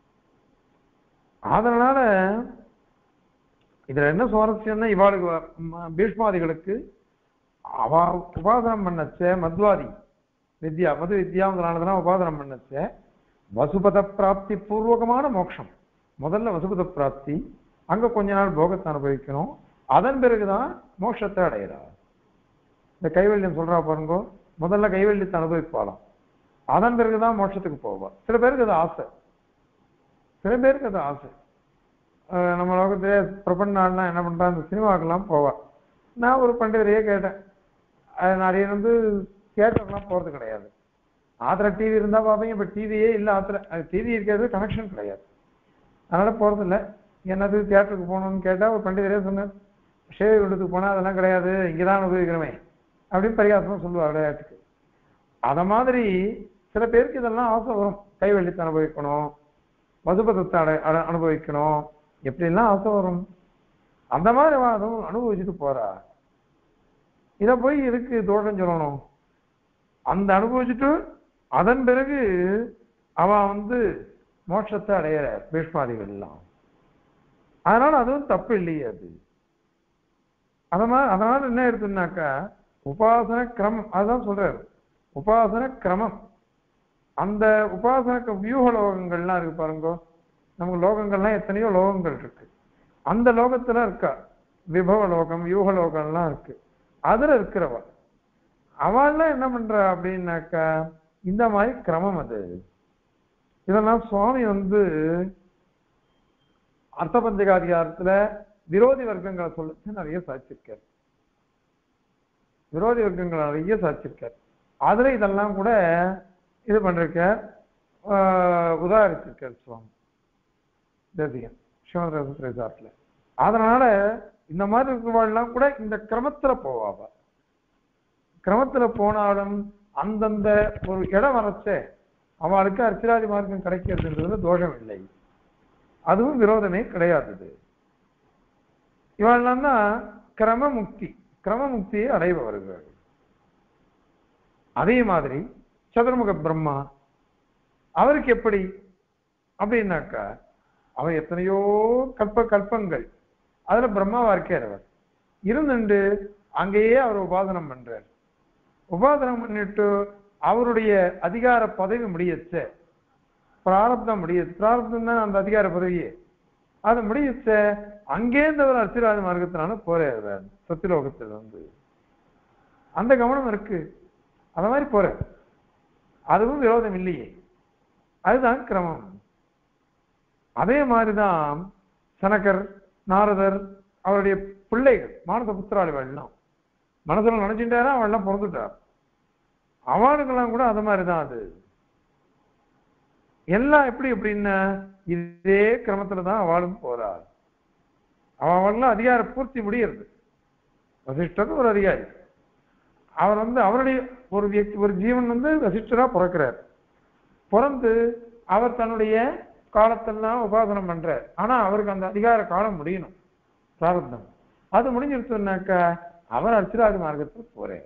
அதனால இதுல என்ன சுவாரஸ்யம்னா இவாளுக்கு பீஷ்மாதிகளுக்கு அவ உபாசனம் பண்ணச்ச மத்வாதி வித்யா மது வித்யாங்கிறனாலதான் உபாசனம் பண்ணச்ச வசுபத பிராப்தி பூர்வகமான மோட்சம். முதல்ல வசுபத பிராப்தி, அங்க கொஞ்ச நாள் போகத்தை அனுபவிக்கணும், அதன் பிறகுதான் மோட்சத்தை அடைகிறார். இந்த கைவல்யம் சொல்றா பாருங்க, முதல்ல கைவல்யத்தை அனுபவிப்பாளாம், அதன் பிறகுதான் மோட்சத்துக்கு போவா. சில பேருக்கு அது ஆசை, சில பேருக்கு அது ஆசை. நம்ம லோகத்திலே பிரபன்னாள்லாம் என்ன பண்றா, இந்த சினிமாக்கெல்லாம் போவா. நான் ஒரு பண்டிதரையே கேட்டேன், நிறைய வந்து தியேட்டர்லாம் போறது கிடையாது. ஆத்திர டிவி இருந்தா பார்ப்பீங்க, இப்ப டிவியே இல்லை. ஆத்திர டிவி இருக்கிறது கனெக்ஷன் கிடையாது, அதனால போறது இல்லை. என்னது தியேட்டருக்கு போகணும்னு கேட்டா ஒரு பண்டிதரே சொன்னார், ஷேவ் வீட்டுக்கு போனா அதெல்லாம் கிடையாது, இங்கதான் அனுபவிக்கிறோமே அப்படின்னு பரிகாசமா சொல்லுவார் விளையாட்டுக்கு. அத மாதிரி சில பேருக்கு இதெல்லாம் ஆசை வரும், கைவெளித்தை அனுபவிக்கணும், மதுபதத்தை அடை அனுபவிக்கணும், எப்படிலாம் ஆசை வரும். அந்த மாதிரி அதுவும் அனுபவிச்சுட்டு போறா. இத போய் எதுக்கு தோஷம் சொல்லணும்? அந்த அனுபவிச்சுட்டு அதன் பிறகு அவன் வந்து மோட்சத்தை அடையிற பீஷ்மாதிகள் எல்லாம். அதனால அதுவும் தப்பு இல்லையே அது. அதனால அதனால என்ன இருக்குன்னாக்கா உபாசன கிரமம், அதுதான் சொல்றாரு உபாசன கிரமம். அந்த உபாசன வியூக லோகங்கள்லாம் இருக்கு பாருங்க, நமக்கு லோகங்கள்லாம் எத்தனையோ லோகங்கள் இருக்கு. அந்த லோகத்துல இருக்கா விபவ லோகம் வியூக லோகம்லாம் இருக்கு. அதுல இருக்கிறவ அவள்லாம் என்ன பண்ற அப்படின்னாக்கா இந்த மாதிரி கிரமம் அது. இதெல்லாம் சுவாமி வந்து அர்த்த பஞ்சகாதிகாரத்துல விரோதி வர்க்கங்களை சொல்ல நிறைய சாட்சிருக்கார், விரோதி வர்க்கங்களை நிறைய சாட்சிருக்கார். அதுல இதெல்லாம் கூட இது பண்றக்க உதாரிச்சிருக்கார் சுவாமி தேசிகன் சிவந்திரசாட்டில். அதனால இந்த மாதிரி இருக்கிறவாள்லாம் கூட இந்த கிரமத்துல போவாவ. கிரமத்துல போனாலும் அந்தந்த ஒரு இடம் வரச்ச அவளுக்கு அர்ச்சிராதி மார்க்கம் கிடைக்கிறதுன்றது தோஷம் இல்லை, அதுவும் விரோதமே கிடையாது. இவெல்லாம் தான் கிரம முக்தி, கிரம முக்தியை அடைபவர்கள். அதே மாதிரி சதுர்முக பிரம்மா அவருக்கு எப்படி அப்படின்னாக்கா அவர் எத்தனையோ கல்ப கல்பங்கள் அதுல பிரம்மாவா இருக்கிறவர் இருந்துட்டு அங்கேயே அவர் உபாசனம் பண்றார். உபாசனம் பண்ணிட்டு அவருடைய அதிகார பதவி முடியச்ச பிராரப்தம் முடிய பிராரப்தம் தான் அந்த அதிகார பதவியே, அது முடியச்ச அங்கேருந்து அவர் அர்ச்சிராதி மார்க்கத்தினால போறார் சத்தியலோகத்தில் வந்து. அந்த கவனம் இருக்கு, அந்த மாதிரி போற, அதுவும் விரோதம் இல்லையே, அதுதான் கிரமம். அதே மாதிரிதான் சனகர் நாரதர் அவருடைய பிள்ளைகள் மானச புத்திராளிகள்லாம் மனசுல நினைச்சுட்டாரா அவள்லாம் பிறந்துட்டார். அவளுக்கெல்லாம் கூட அது மாதிரிதான். அது எல்லாம் எப்படி எப்படின்னா இதே கிரமத்துலதான் அவளும் போறாள். அவள்லாம் அதிகார பூர்த்தி முடியறது. வசிஷ்டர் ஒரு அதிகாரி, அவர் வந்து அவருடைய ஒரு வியக்தி ஒரு ஜீவன் வந்து வசிஷ்டரா பிறக்கிறார். பிறந்து அவர் தன்னுடைய காலத்தெல்லாம் உபாசனம் பண்றார். ஆனா அவருக்கு அந்த அதிகார காலம் முடியணும், பிராரப்தம். அது முடிஞ்சிருச்சுனாக்கா அவர் அர்ச்சிராதி மார்க்கத்துக்கு போறார்.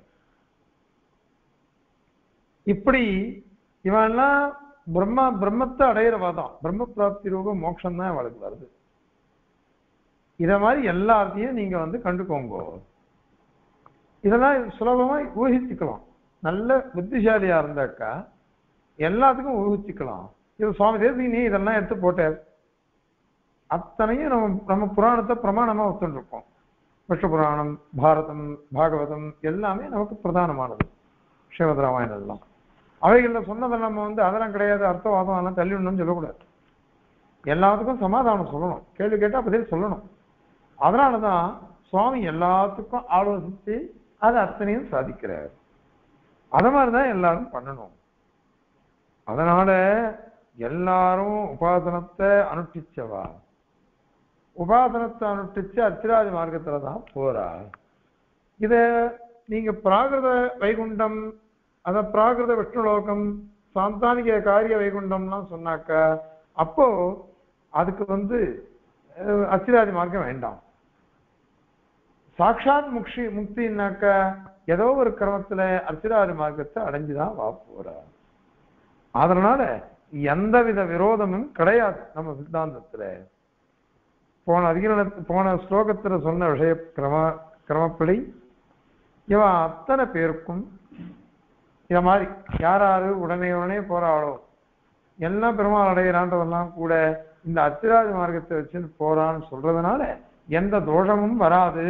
இப்படி இவெல்லாம் பிரம்மா பிரம்மத்தை அடையிறவாதான், பிரம்ம பிராப்தி ரூப மோட்சம் தான் இவளுக்கு வருது. இத மாதிரி எல்லாத்தையும் நீங்க வந்து கண்டுக்கோங்க. இதெல்லாம் சுலபமா ஊகிச்சுக்கலாம். நல்ல புத்திசாலியா இருந்தாக்கா எல்லாத்துக்கும் ஊகிச்சுக்கலாம். இது சுவாமி தேசிகனே இதெல்லாம் எடுத்து போட்டார். அத்தனையும் நம்ம நம்ம புராணத்தை பிரமாணமா ஒத்துருக்கோம். விஷ்ணு புராணம், பாரதம், பாகவதம் எல்லாமே நமக்கு பிரதானமானது. ஸ்ரீமத் ராமாயணம் எல்லாம் அவைகளில் சொன்னதை நம்ம வந்து அதெல்லாம் கிடையாது, அர்த்தவாதம் அதெல்லாம் தள்ளிடணும்னு சொல்லக்கூடாது. எல்லாத்துக்கும் சமாதானம் சொல்லணும், கேள்வி கேட்டால் பதில் சொல்லணும். அதனாலதான் சுவாமி எல்லாத்துக்கும் ஆலோசித்து அது அத்தனையும் சாதிக்கிறார். அத மாதிரிதான் எல்லாரும் பண்ணணும். அதனால எல்லாரும் உபாசனத்தை அனுஷ்டிச்சவா, உபாசனத்தை அனுஷ்டிச்சு அர்ச்சிராதி மார்க்கத்துலதான் போறா. இத நீங்க பிராகிருத வைகுண்டம், அத பிராகிருத விஷ்ணுலோகம், சாந்தானிக காரிய வைகுண்டம்லாம் சொன்னாக்க அப்போ அதுக்கு வந்து அர்ச்சிராதி மார்க்கம் வேண்டாம். சாட்சாத் முக்ஷி முக்தினாக்க ஏதோ ஒரு கிரமத்துல அர்ச்சிராதி மார்க்கத்தை அடைஞ்சுதான் வா போறா. அதனால எந்தவித விரோதமும் கிடையாது நம்ம சித்தாந்தத்துல. போன அதிகரண போன ஸ்லோகத்துல சொன்ன விஷய கிரம கிரமப்படி இவன் அத்தனை பேருக்கும் இத மாதிரி யாராரு உடனே உடனே போறாளோ எல்லாம் பெருமாள் அடைகிறான்றதெல்லாம் கூட இந்த அர்ச்சிராதி மார்க்கத்தை வச்சுன்னு போறான்னு சொல்றதுனால எந்த தோஷமும் வராது.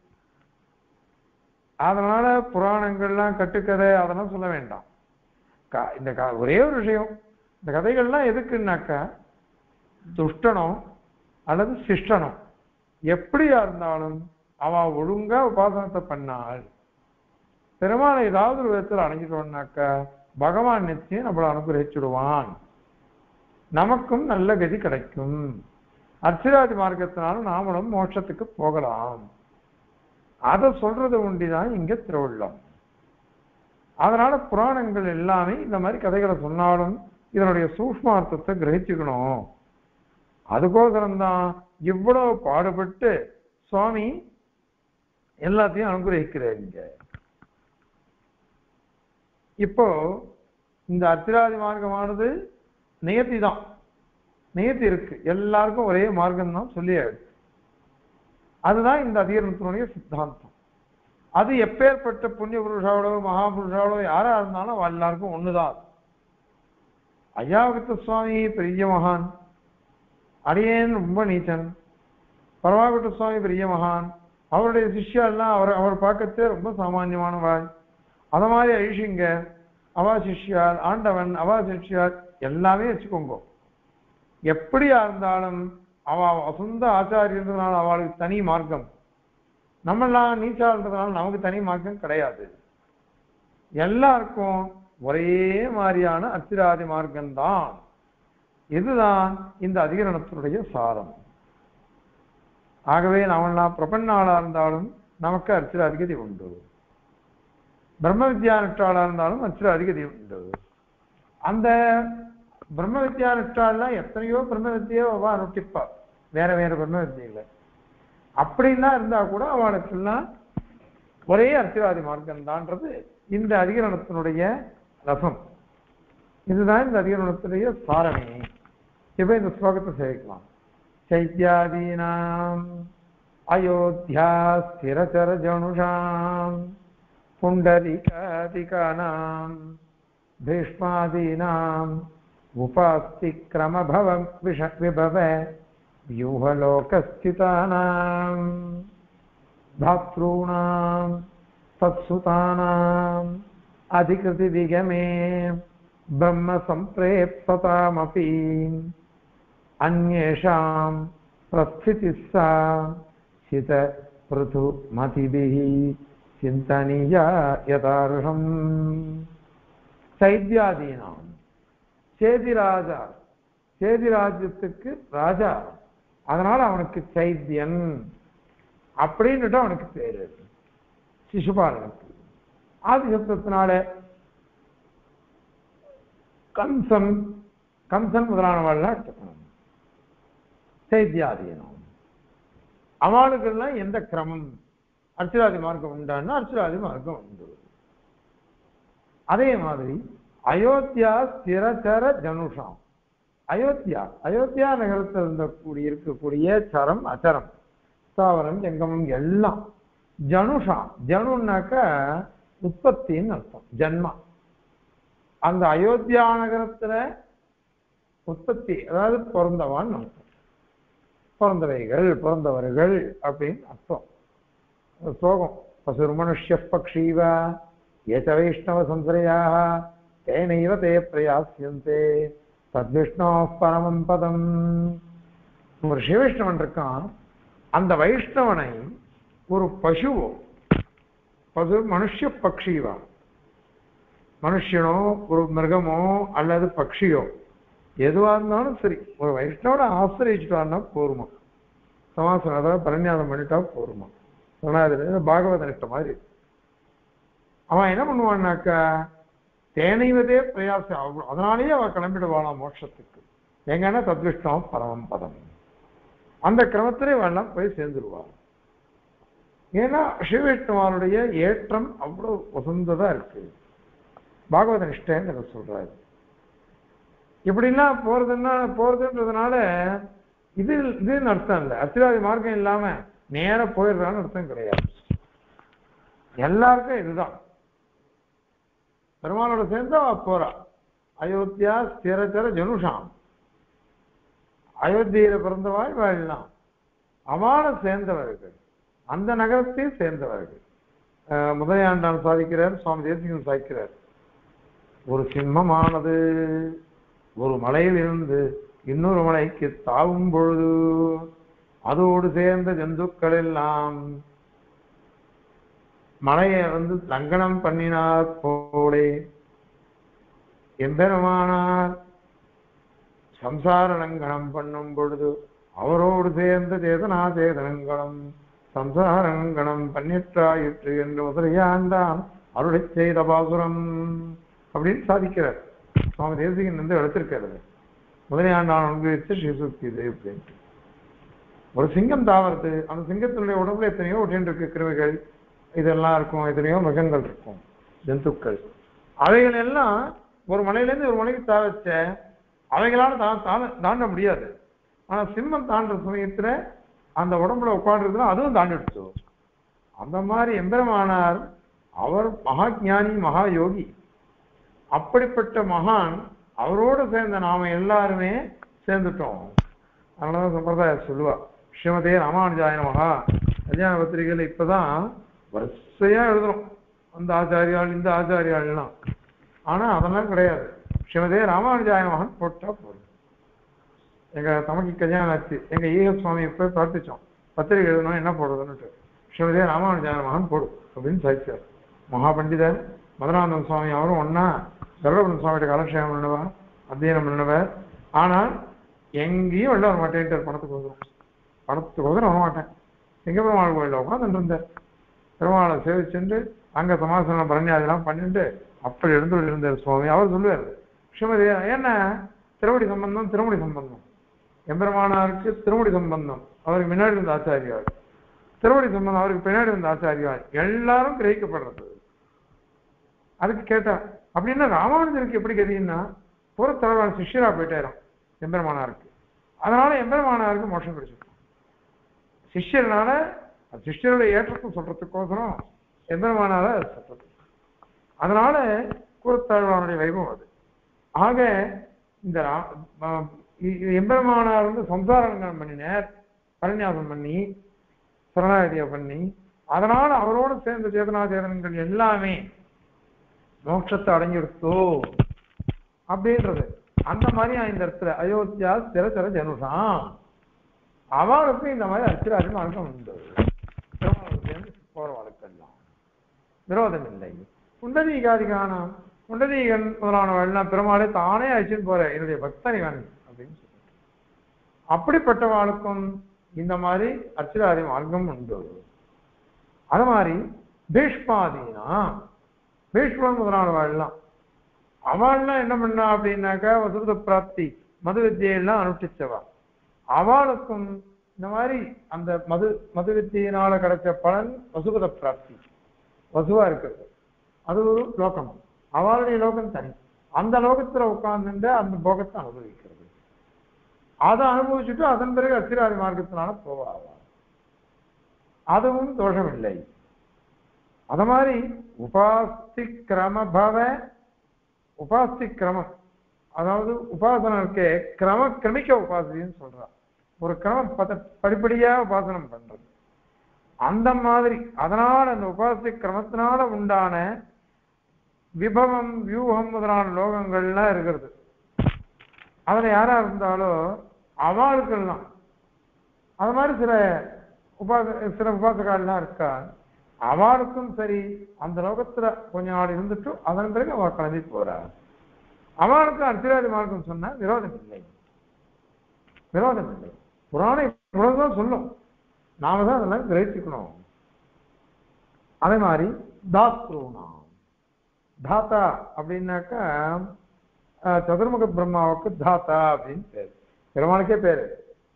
அதனால புராணங்கள்லாம் கட்டுக்கதை அதெல்லாம் சொல்ல வேண்டாம். இந்த ஒரே ஒரு விஷயம், இந்த கதைகள்லாம் எதுக்குன்னாக்கா துஷ்டனோ அல்லது சிஷ்டனோ எப்படியா இருந்தாலும் அவ ஒழுங்கா உபாசனத்தை பண்ணாள் பெருமாளை ஏதாவது ஒரு விதத்தில் அடைஞ்சிட்டோம்னாக்கா பகவான் நிச்சயம் நம்மளை அனுகிரகிச்சுடுவான், நமக்கும் நல்ல கதி கிடைக்கும். அர்ச்சிராதி மார்க்கத்தினாலும் நாமளும் மோட்சத்துக்கு போகலாம். அதை சொல்றது உண்டிதான் இங்க திருவுள்ளம். அதனால புராணங்கள் எல்லாமே இந்த மாதிரி கதைகளை சொன்னாலும் இதனுடைய சூக்ஷ்மார்த்தத்தை கிரகிச்சுக்கணும். அதுக்கோசரம்தான் இவ்வளவு பாடுபட்டு சுவாமி எல்லாத்தையும் அனுகிரகிக்கிறார். இங்க இப்போ இந்த அர்ச்சிராதி மார்க்கமானது நியத்தி தான், நியத்தி இருக்கு, எல்லாருக்கும் ஒரே மார்க்கம் தான் சொல்லியாச்சு. அதுதான் இந்த அதிகரணத்தினுடைய சித்தாந்தம். அது எப்பேற்பட்ட புண்ணிய புருஷாவளோ மகாபுருஷாவளோ யாரா இருந்தாலும் எல்லாருக்கும் ஒண்ணுதான். ஐயாவகத்த சுவாமி பெரிய மகான், அடியேன் ரொம்ப நீச்சன். பரமாகுட்ட சுவாமி பெரிய மகான், அவருடைய சிஷ்யாலாம் அவர் அவர் பார்க்கத்தே ரொம்ப சாமானியமானவாள். அத மாதிரி ஐஷிங்க அவா சிஷ்யால், ஆண்டவன் அவா சிஷ்யால் எல்லாமே வச்சுக்கோங்க. எப்படியா இருந்தாலும் அவ சொந்த ஆச்சாரியன்றதுனால அவளுக்கு தனி மார்க்கம், நம்மெல்லாம் நீச்சான்றதுனால நமக்கு தனி மார்க்கம் கிடையாது. எல்லாருக்கும் ஒரே மாதிரியான அர்ச்சிராதி மார்க்கம்தான். இதுதான் இந்த அதிகரணத்தினுடைய சாரம். ஆகவே நாமெல்லாம் பிரபன்னாளா இருந்தாலும் நமக்கு அர்ச்சிராதிகதி உண்டு, பிரம்ம வித்யா நிஷ்டாளா இருந்தாலும் அர்ச்சிராதிகதி உண்டு. அந்த பிரம்ம வித்யா நிஷ்டாலாம் எத்தனையோ பிரம்ம வித்தியோ அவ அனுஷ்டிப்பார், வேற வேற பிரம்ம வித்தியில. அப்படின்லாம் இருந்தா கூட அவளுக்கெல்லாம் ஒரே அர்ச்சிராதி மார்க்கம் தான்றது இந்த அதிகரணத்தினுடைய ரசம். இதுதான் இந்த அதிகரணத்தினுடைய சாரமே. இப்ப இந்த ஸ்லோகத்தை சேர்க்கலாம். சைத்யாதீனாம் அயோத்தியா ஸ்திரச்சர ஜனுஷாம் புண்டரீகாதிகானாம் பீஷ்மாதீனாம் உபாஸ்தி கிரமபவம் விஷ விபவ வியூஹலோகஸ்திதானாம் தாத்ரூணாம் தத்சுதானாம் அதிகிருதி விகமே பிரம்ம சம்பிரேப்ததாமபி அந்யேஷாம் பிரஸ்திதிஸ்ஸா சித பிருது மதிபிஹி சிந்தனியா யதார்ஹம். சைத்யாதீனாம் சேதி ராஜா, சேதி ராஜ்யத்துக்கு ராஜா, அதனால அவனுக்கு சைத்தியன் அப்படின்னுட்டு அவனுக்கு பேரு. சிசுபாலனுக்கு ஆதிசப்தத்தினால கம்சன் கம்சன் முதலானவாள்லாம் எடுத்துக்கணும். சைத்தியாதீனம் அவளுக்கெல்லாம் எந்த கிரமம் அர்ச்சிராதி மார்க்கம் உண்டான்னா அர்ச்சிராதி மார்க்கம் உண்டு. அதே மாதிரி அயோத்தியா ஸ்திரச்சர ஜனுஷாம், அயோத்தியா அயோத்தியா நகரத்தில் இருந்த கூடிய இருக்கக்கூடிய சரம் அச்சரம் ஸ்தாவரம் ஜங்கமம் எல்லாம் ஜனுஷா, ஜனுன்னாக்க உற்பத்தின்னு அர்த்தம், ஜன்மா. அந்த அயோத்தியா நகரத்துல உற்பத்தி, அதாவது பிறந்தவான் அர்த்தம். பிறந்தவைகள், பிறந்தவர்கள் அப்படின்னு அர்த்தம். ஸ்லோகம் பசுர் மனுஷ்ய பக்ஷீவா ஏச வைஷ்ணவ சந்திரயாக தேனைவ தே பிரயாசியந்தே தத்விஷ்ணோ பரமம் பதம். ஒரு சிவவைஷ்ணவன் இருக்கான், அந்த வைஷ்ணவனை ஒரு பசுவோ, பசு மனுஷ்ய பக்ஷீவா, மனுஷனோ ஒரு மிருகமோ அல்லது பட்சியோ எதுவா இருந்தாலும் சரி, ஒரு வைஷ்ணவனை ஆசிரியச்சுட்டான்னா போருமா, சமாசனம் அதாவது பரநியாசம் பண்ணிட்டா போருமா. பாகவத நிஷ்ட மாதிரி அவன் என்ன பண்ணுவான்னாக்கா தேனைவதே பிரயாசம், அதனாலேயே அவன் கிளம்பிடுவாளாம் மோட்சத்துக்கு. எங்கன்னா தத்விஷ்ணம் பரமம் பதம், அந்த கிரமத்திலே வேணாம் போய் சேர்ந்துருவாள். ஏன்னா சிவவிஷ்ணுவானுடைய ஏற்றம் அவ்வளவு வசந்ததா இருக்கு. பாகவத நிஷ்டைன்னு அதை சொல்றாரு. இப்படிலாம் போறதுன்னா போறதுன்றதுனால இது இதுன்னு அர்த்தம் இல்லை, அத்திராதி மார்க்கம் இல்லாம நேர போயிடுறான்னு அர்த்தம் கிடையாது. எல்லாருக்கும் இதுதான். பெருமாளோட சேர்ந்து அவ போறா. அயோத்தியா ஸ்திரச்சர ஜனுஷாம், அயோத்தியில பிறந்தவாள் வாழலாம், அவளை சேர்ந்தவர்கள், அந்த நகரத்தையும் சேர்ந்தவர்கள். முதலையாண்டான் சாதிக்கிறார், சுவாமி தேசிகன் சாதிக்கிறார். ஒரு சிம்மமானது ஒரு மலையில் இருந்து இன்னொரு மலைக்கு தாவும் பொழுது அதோடு சேர்ந்த ஜந்துக்கள் எல்லாம் மலையை வந்து லங்கனம் பண்ணினார் போலே எம்பெருமானார் சம்சார லங்கனம் பண்ணும் பொழுது அவரோடு சேர்ந்த சேதனா சேதனங்களும் சம்சார லங்கனம் பண்ணிற்றாயிற்று என்று முதலையாண்டான் அருளை செய்த பாசுரம் அப்படின்னு சாதிக்கிறார். சுவாமி தேசிகன் வந்து எடுத்திருக்கிறது. முதலையாண்டான் அனுபவித்த ஸ்ரீசுக்தி இது அப்படின்ட்டு. ஒரு சிங்கம் தாவறது, அந்த சிங்கத்தினுடைய உடம்புல எத்தனையோ ஒட்டின் இருக்கு கிருமிகள், இதெல்லாம் இருக்கும், எத்தனையோ மிருகங்கள் இருக்கும், ஜந்துக்கள். அவைகள் எல்லாம் ஒரு மலையிலேருந்து ஒரு மலைக்கு தாவச்ச அவைகளால தான் தாண்ட முடியாது. ஆனா சிம்மம் தாண்டுற சமயத்துல அந்த உடம்புல உட்காந்துருக்குன்னா அதுவும் தாண்டிடுச்சு. அந்த மாதிரி எம்பெருமானார் அவர் மகா ஞானி, மகா யோகி. அப்படிப்பட்ட மகான் அவரோடு சேர்ந்த நாம எல்லாருமே சேர்ந்துட்டோம். அதனாலதான் சம்பிரதாயம் சொல்லுவா, ஸ்ரீமதே ராமானுஜாய நமஹா கல்யாண பத்திரிகையில இப்பதான் வரிசையா எழுதணும் அந்த ஆச்சாரியால் இந்த ஆச்சாரியாலாம். ஆனா அதெல்லாம் கிடையாது, ஸ்ரீமதே ராமானுஜாய நமஹான்னு போட்டா போதும். எங்க தமக்கு கல்யாணம் ஆச்சு, எங்க ஈக சுவாமி போய் பிரார்த்திச்சோம், பத்திரிகை எழுதணும் என்ன போடுறதுன்னு, ஸ்ரீமதே ராமானுஜாய நமஹான்னு போடு அப்படின்னு சாதிச்சார். மகா பண்டிதர் மதுரானந்தன் சுவாமி அவரும் ஒன்னா கருடபுரம் சுவாமியோட காலக்ஷேபம் பண்ணுவார், அத்தியனம் பண்ணுவார். ஆனால் எங்கேயும் வெளில வர மாட்டேன்ட்டார். பணத்துக்கு வந்துடும், பணத்துக்கு வந்து வர மாட்டேன். சிங்கப்பெருமாள் கோயிலில் உட்காந்து இருந்தார். பெருமாளை சேவிச்சுட்டு அங்க சமாசனம் பரண்யாதெல்லாம் பண்ணிட்டு அப்படி எழுந்து இருந்தார் சுவாமி. அவர் சொல்லுவார், ஸ்ரீமதி என்ன திருவடி சம்பந்தம், திருமுடி சம்பந்தம், எம்பெருமானாருக்கு திருமுடி சம்பந்தம், அவருக்கு முன்னாடி இருந்த ஆச்சாரியார், திருவடி சம்பந்தம் அவருக்கு பின்னாடி இருந்த ஆச்சாரியார், எல்லாரும் கிரகிக்கப்படுறது. அதுக்கு கேட்டா அப்படின்னா ராமானுஜருக்கு எப்படி கதின்னா ஒரு தலைவரான சிஷ்யரா போயிட்டாராம் எம்பெருமானாருக்கு. அதனால எம்பெருமானாருக்கு மோட்சம் கிடைச்சிருக்கும். சிஷ்யர்னால சிஷ்யருடைய ஏற்றத்தை சொல்றதுக்கோசரம் எம்பெருமானால சொல்றது. அதனால கூறத்தாழ்வானுடைய வைபவம் அது. ஆக இந்த எம்பெருமானார் வந்து சம்சாரங்கள் பண்ணினார், பரநியாசம் பண்ணி சரணாகதியை பண்ணி, அதனால அவரோடு சேர்ந்த சேதனா சேதனங்கள் எல்லாமே மோட்சத்தை அடங்கிடுத்தோ அப்படின்றது. அந்த மாதிரி இந்த இடத்துல அயோத்தியா ஸ்திரச்சர ஜனுஷாம் அவளுக்கு இந்த மாதிரி அச்சிராஜ மார்க்கம் உண்டு. சேர்ந்து போற வழக்கெல்லாம் விரோதம் இல்லை. புண்டரீகாதிகானம், புண்டரீகன் முதலானவெல்லாம் பெருமாளை தானே அழிச்சுன்னு போற என்னுடைய பக்தனிவன் அப்படின்னு சொல்லிட்டு அப்படிப்பட்டவாளுக்கும் இந்த மாதிரி அச்சிராதி மார்க்கம் உண்டு. அது மாதிரி பீஷ்மாதீனா, பீஷ்மன் முதலானவாள்லாம் அவள்லாம் என்ன பண்ணா அப்படின்னாக்கா வசுத பிராப்தி மது வித்தியெல்லாம் அனுஷ்டிச்சவா. அவளுக்கும் இந்த மாதிரி அந்த மது மது வித்தியினால கிடைச்ச பலன் வசுபத பிராப்தி, வசுவா இருக்கிறது. அது ஒரு லோகம், அவளுடைய லோகம் தனி. அந்த லோகத்துல உட்கார்ந்து அந்த போகத்தை அனுபவிக்கிறது. அதை அனுபவிச்சுட்டு அதன் பிறகு அத்திராதி மார்க்கத்தினால போவாங்க, அதுவும் தோஷம் இல்லை. அத மாதிரி உபாஸ்தி கிரம பவ, உபாஸ்தி கிரமம் அதாவது உபாசனம் இருக்கே கிரம கிரமிக்க உபாசனைன்னு சொல்றா. ஒரு கிரமம் பத படிப்படியா உபாசனம் பண்றது அந்த மாதிரி. அதனால அந்த உபாசனை கிரமத்தினால உண்டான விபவம் வியூகம் முதலான லோகங்கள்லாம் இருக்கிறது. அதுல யாரா இருந்தாலும் அவளுக்கெல்லாம் அது மாதிரி சில உபாச சில உபாசகாலாம் இருக்கா. அவளுக்கும் சரி அந்த லோகத்துல கொஞ்ச நாள் இருந்துட்டு அதன் பிறகு அவள் கிளம்பி போறா. அவளுக்கும் அர்ச்சிராதி மார்க்கம் சொன்னா விரோதம் இல்லை, விரோதம் இல்லை. புராணம் இவ்வளவுதான் சொல்லும், நாம தான் அதெல்லாம் கிரகிச்சுக்கணும். அதே மாதிரி தாத்ரூணா தாத்தா அப்படின்னாக்கா சதுர்முக பிரம்மாவுக்கு தாத்தா அப்படின்னு பேரு, பெருமாளுக்கே பேரு.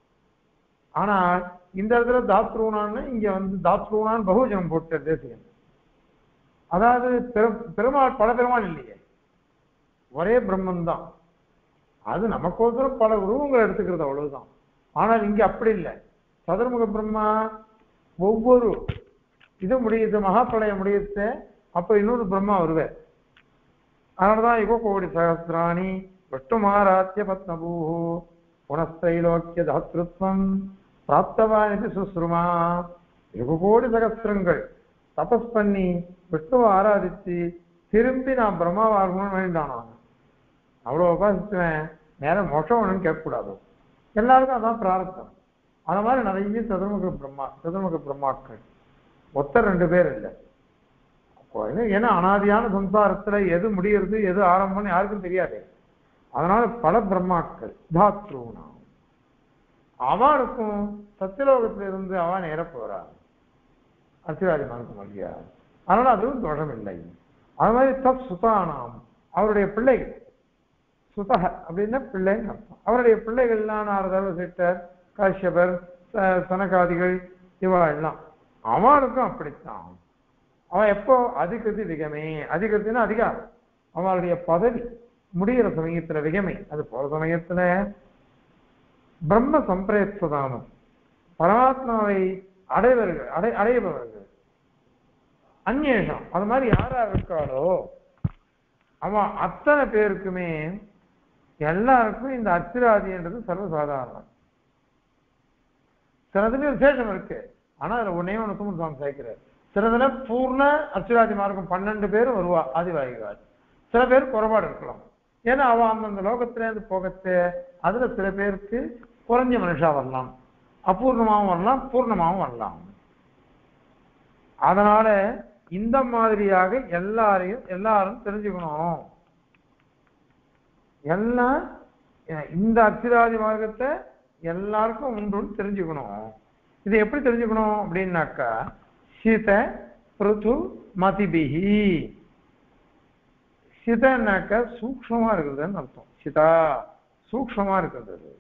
ஆனா இந்த இடத்துல தாத்ரூணான்னு இங்க வந்து தாத்ரூணான்னு பகுஜனம் போட்ட தேசியம். அதாவது பெருமாள் பல பெருமாள் இல்லையே, ஒரே பிரம்மன் தான். அது நமக்கோசரம் பல உருவங்களை எடுத்துக்கிறது அவ்வளவுதான். ஆனால் இங்க அப்படி இல்லை. சதுர்முக பிரம்மா ஒவ்வொரு இது முடியுது, மகாபிரளயம் முடியுது, அப்ப இன்னொரு பிரம்மா வருவார். அதனாலதான் யுக கோடி சகசிராணி விஷ்ணுமாராத்திய பத்மபூ புனஸ்திரைலோக்கிய தாத்ருத்வம் பிராப்தவான் சுஸ்ருமா. யுக கோடி சகசிரங்கள் தபஸ் பண்ணி விஷ்ணுவை ஆராதிச்சு திரும்பி நான் பிரம்மாவாகணும்னு வேண்டானா. அவ்வளவு உபாசிச்சுவேன், நேரம் மோஷம் ஒண்ணுன்னு கேட்கக்கூடாது. எல்லாருக்கும் அதான் பிரார்த்தம். அந்த மாதிரி நிறைய சதுர்முக பிரம்மா சதுர்முக பிரம்மாக்கள் ஒத்த ரெண்டு பேர் இல்லை. ஏன்னா அனாதியான சம்சாரத்துல எது முடிகிறது எது ஆரம்பம்னு யாருக்கும் தெரியாது. அதனால பல பிரம்மாக்கள் தாத்ரூணா. அவனுக்கும் சத்தியலோகத்தில இருந்து அவன் நேர போறா அர்ச்சிராதி மார்க்கம் வழியா. அதனால அதுவும் தோஷம் இல்லை. அது மாதிரி தத் சுதானாம் அவருடைய பிள்ளைகள், சுதக அப்படின்னா பிள்ளைன்னு அர்த்தம். அவருடைய பிள்ளைகள்லாம் நாரதர் சிட்டர் காஷ்யபர் சனகாதிகள் இவா எல்லாம் அவனுக்கும் அப்படித்தான். அவன் எப்போ அதிகதி விகமே, அதிகத்தின்னா அதிகாரம், அவனுடைய பதவி முடிகிற சமயத்துல விகமை, அது போற சமயத்துல பிரம்ம சம்பிரேத்சதானம் பரமாத்மாவை அடைவர்கள் அடை அடைபவர்கள் அந்நேஷம் அது மாதிரி யாரா இருக்காளோ அவன் அத்தனை பேருக்குமே எல்லாருக்கும் இந்த அர்ச்சிராதின்றது சர்வசாதாரணம். சிலதுல விசேஷம் இருக்கு, ஆனா அதுல ஒன்னே ஒன்று சுவாமி சேர்க்கிறார். சிலதுல பூர்ண அர்ச்சிராதி மார்க்கம் பன்னெண்டு பேரும் வருவா ஆதிவாகிகள். சில பேர் குறைபாடு இருக்கலாம், ஏன்னா அவன் அந்தந்த லோகத்திலேருந்து போகத்து. அதுல சில பேருக்கு குறைஞ்ச மனுஷா வரலாம், அபூர்ணமாகவும் வரலாம், பூர்ணமாகவும் வரலாம். அதனால இந்த மாதிரியாக எல்லாரையும் எல்லாரும் தெரிஞ்சுக்கணும். எல்லாம் இந்த அர்ச்சிராதி மார்க்கத்தை எல்லாருக்கும் உண்டுன்னு தெரிஞ்சுக்கணும். இது எப்படி தெரிஞ்சுக்கணும் அப்படின்னாக்கா சித பிருது மதிபிஹி. சிதனாக்க சூக்ஷ்மமா இருக்குதுன்னு அர்த்தம். சிதா சூக்ஷ்மமா இருக்கிறது.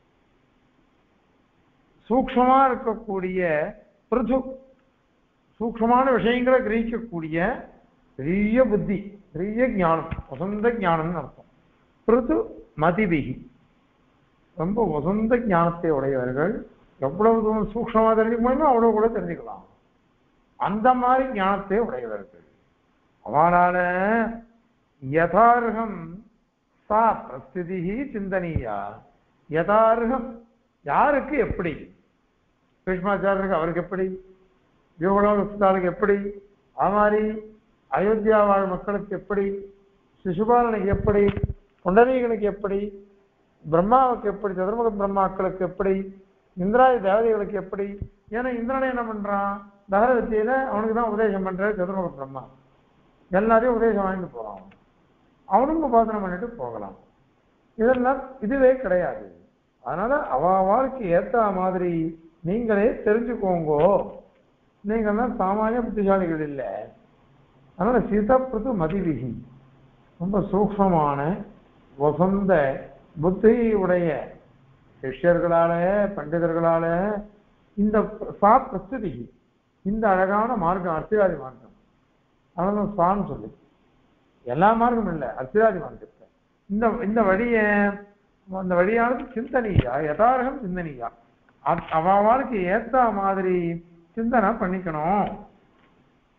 சூக்ஷ்மமா இருக்கக்கூடிய பிருது சூக்ஷ்மமான விஷயங்களை கிரகிக்கக்கூடிய பெரிய புத்தி, பெரிய ஞானம், வசந்த ஞானம்னு அர்த்தம். பிருது மதிபிகி ரொம்ப வசந்த ஞானத்தை உடையவர்கள். எவ்வளவு தூரம் சூக்ஷ்மமா தெரிஞ்சுக்க முடியுமோ அவ்வளவு கூட தெரிஞ்சுக்கலாம். அந்த மாதிரி ஞானத்தை உடையவர்கள். அவனால யதார்ஹம் சா பிரஸ்திதி சிந்தனியா. யதார்ஹம் யாருக்கு எப்படி, பீஷ்மாச்சாரியருக்கு அவருக்கு எப்படி, யோகலோகஸ்தாருக்கு எப்படி, அது மாதிரி அயோத்தியா வாழ் மக்களுக்கு எப்படி, சிசுபாலனுக்கு எப்படி, புண்டரீகனுக்கு எப்படி, பிரம்மாவுக்கு எப்படி, சதுர்முக பிரம்மாக்களுக்கு எப்படி, இந்திராய தேவதைகளுக்கு எப்படி. ஏன்னா இந்திரனை என்ன பண்றான், தகர வித்தியில அவனுக்கு தான் உபதேசம் பண்ற சதுர்முக பிரம்மா. எல்லாரையும் உபதேசம் வாங்கிட்டு போறான், அவனும் உபாசனை பண்ணிட்டு போகலாம். இதெல்லாம் இதுவே கிடையாது. அதனால அவ வாழ்க்கை ஏற்ற மாதிரி நீங்களே தெரிஞ்சுக்கோங்கோ. நீங்கள்லாம் சாமானிய புத்திசாலிகள் இல்லை. அதனால சிதப்பிருது மதிவிகி ரொம்ப சூக்ஷ்மமான வசந்த புத்தி உடைய சிஷ்யர்களால பண்டிதர்களால இந்த சா பிரஸ்துதி இந்த அழகான மார்க்கம் அர்ச்சிராதி மார்க்கம். அதனால சான்னு சொல்லி எல்லா மார்க்கம் இல்லை, அர்ச்சிராதி மார்க்கத்தை இந்த இந்த வழிய அந்த வழியானது சிந்தனையா யதார்த்தம் சிந்தனையா அவளுக்கு ஏத்த மாதிரி சிந்தனை பண்ணிக்கணும்,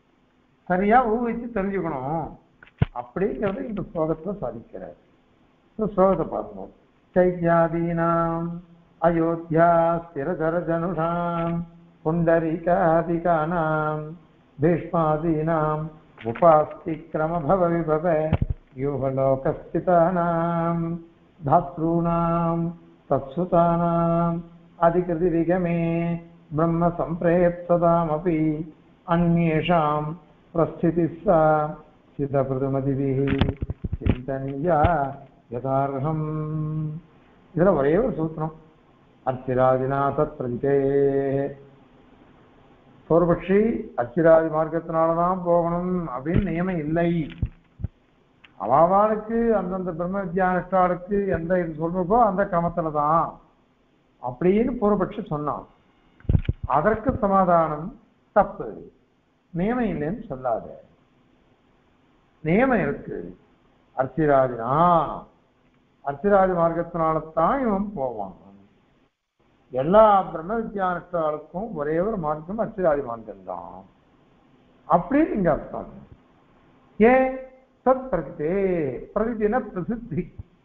சரியா ஊகிச்சு தெரிஞ்சுக்கணும் அப்படிங்கிறத இந்த ஸ்லோகத்துல சாதிக்கிறார். ஸ்லோகத்தை பார்க்கணும். சைத்யாதீனாம் அயோத்தியா ஸ்திரஜரஜனுஷாம் புண்டரீகாதிகானாம் பீஷ்மாதீனாம் உபாஸ்தி கிரமபவ விபவ யூகலோகஸ்திதானாம் தாத்ரூணாம் தத்சுதானாம் அதிகிருதி விகமே பிரம்ம சம்பிரேப்சதாமபி அந்யேஷாம் பிரஸ்திதி சா சிதபிருதுமதிபிஹ சிந்தனியா யதார்ஹம். இதுல ஒரே ஒரு சூத்திரம், அர்ச்சிராதினா தத் பிரதிதே. பூர்வபக்ஷி அர்ச்சிராதி மார்க்கத்தினாலதான் போகணும் அப்படின்னு நியமம் இல்லை. அவாவாளுக்கு அந்தந்த பிரம்ம வித்யானுஷ்டாளுக்கு எந்த இது சொல்றதோ அந்த கிரமத்துல தான் அப்படின்னு பூர்வபக்ஷி சொன்னான். அதற்கு சமாதானம் தப்பு, நியமம் இல்லைன்னு சொல்லாத. நியமம் இருக்கு. அர்ச்சிராதினா அர்ச்சிராதி மார்க்கத்தினால்தான் இவன் போவான். எல்லா பிரம்ம வித்யானுஷ்டாளுக்கும் ஒரே ஒரு மார்க்கம் அர்ச்சிராதி மார்க்கம் தான் அப்படின்னு இங்க அர்த்தம். ஏன் சத் பிரதிதே, பிரதிதின பிரசித்தி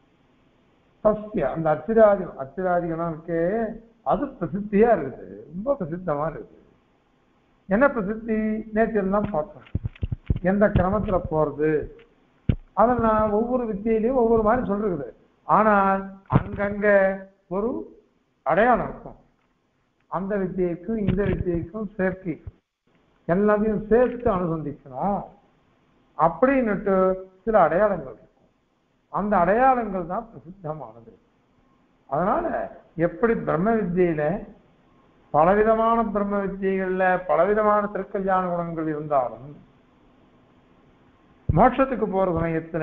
சஸ்ய அந்த அர்ச்சிராதி அர்ச்சிராதிகளுக்கு அது பிரசித்தியா இருக்குது, ரொம்ப பிரசித்தமா இருக்குது. என்ன பிரசித்தி? நேற்று எல்லாம் பார்த்தோம். எந்த கிரமத்துல போறது அதில் நான் ஒவ்வொரு வித்தியிலையும் ஒவ்வொரு மாதிரி சொல்றது. ஆனால் அங்கங்க ஒரு அடையாளம் இருக்கும். அந்த வித்தியைக்கும் இந்த வித்தியைக்கும் சேர்க்கை எல்லாத்தையும் சேர்த்து அனுசந்திக்கணும் அப்படின்னுட்டு சில அடையாளங்கள் இருக்கும். அந்த அடையாளங்கள் தான் பிரசித்தமானது. அதனால எப்படி பிரம்ம வித்தியில பலவிதமான பிரம்ம வித்தியைகள்ல பலவிதமான திருக்கல்யாண குணங்கள் இருந்தாலும் மோட்சத்துக்கு போற சமயத்துல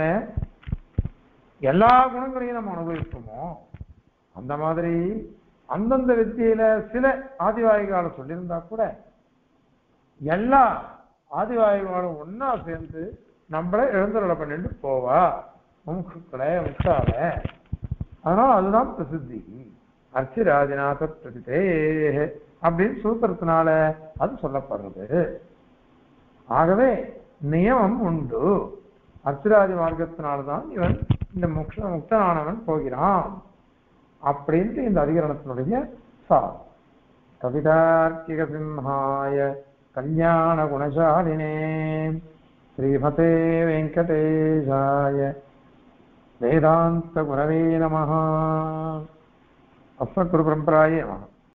எல்லா குணங்களையும் நம்ம அனுபவிப்போமோ, அந்த மாதிரி அந்தந்த வித்தியில சில ஆதிவாயிகால சொல்லியிருந்தா கூட எல்லா ஆதிவாயிகளும் ஒன்னா சேர்ந்து நம்மள எழுந்தருளை பண்ணிட்டு போவா முமுக்களை முக்தால. அதனால அதுதான் பிரசித்தி. அர்ச்சிராஜநாத பிரதிதே அப்படின்னு சூத்திரத்தினால அது சொல்லப்படுறது. ஆகவே நியமம் உண்டு. அர்ச்சிராஜ மார்க்கத்தினால்தான் இவன் இந்த முக்த முக்தனானவன் போகிறான் அப்படின்ட்டு இந்த அதிகரணத்தினுடைய சார். கவிதார்க்கிக சிம்ஹாய கல்யாண குணசாலினே ஸ்ரீமதே வெங்கடேஷாய வேதாந்த குரவே நமஹ. அஸ்மத் குரு பரம்பராயே நமஹ.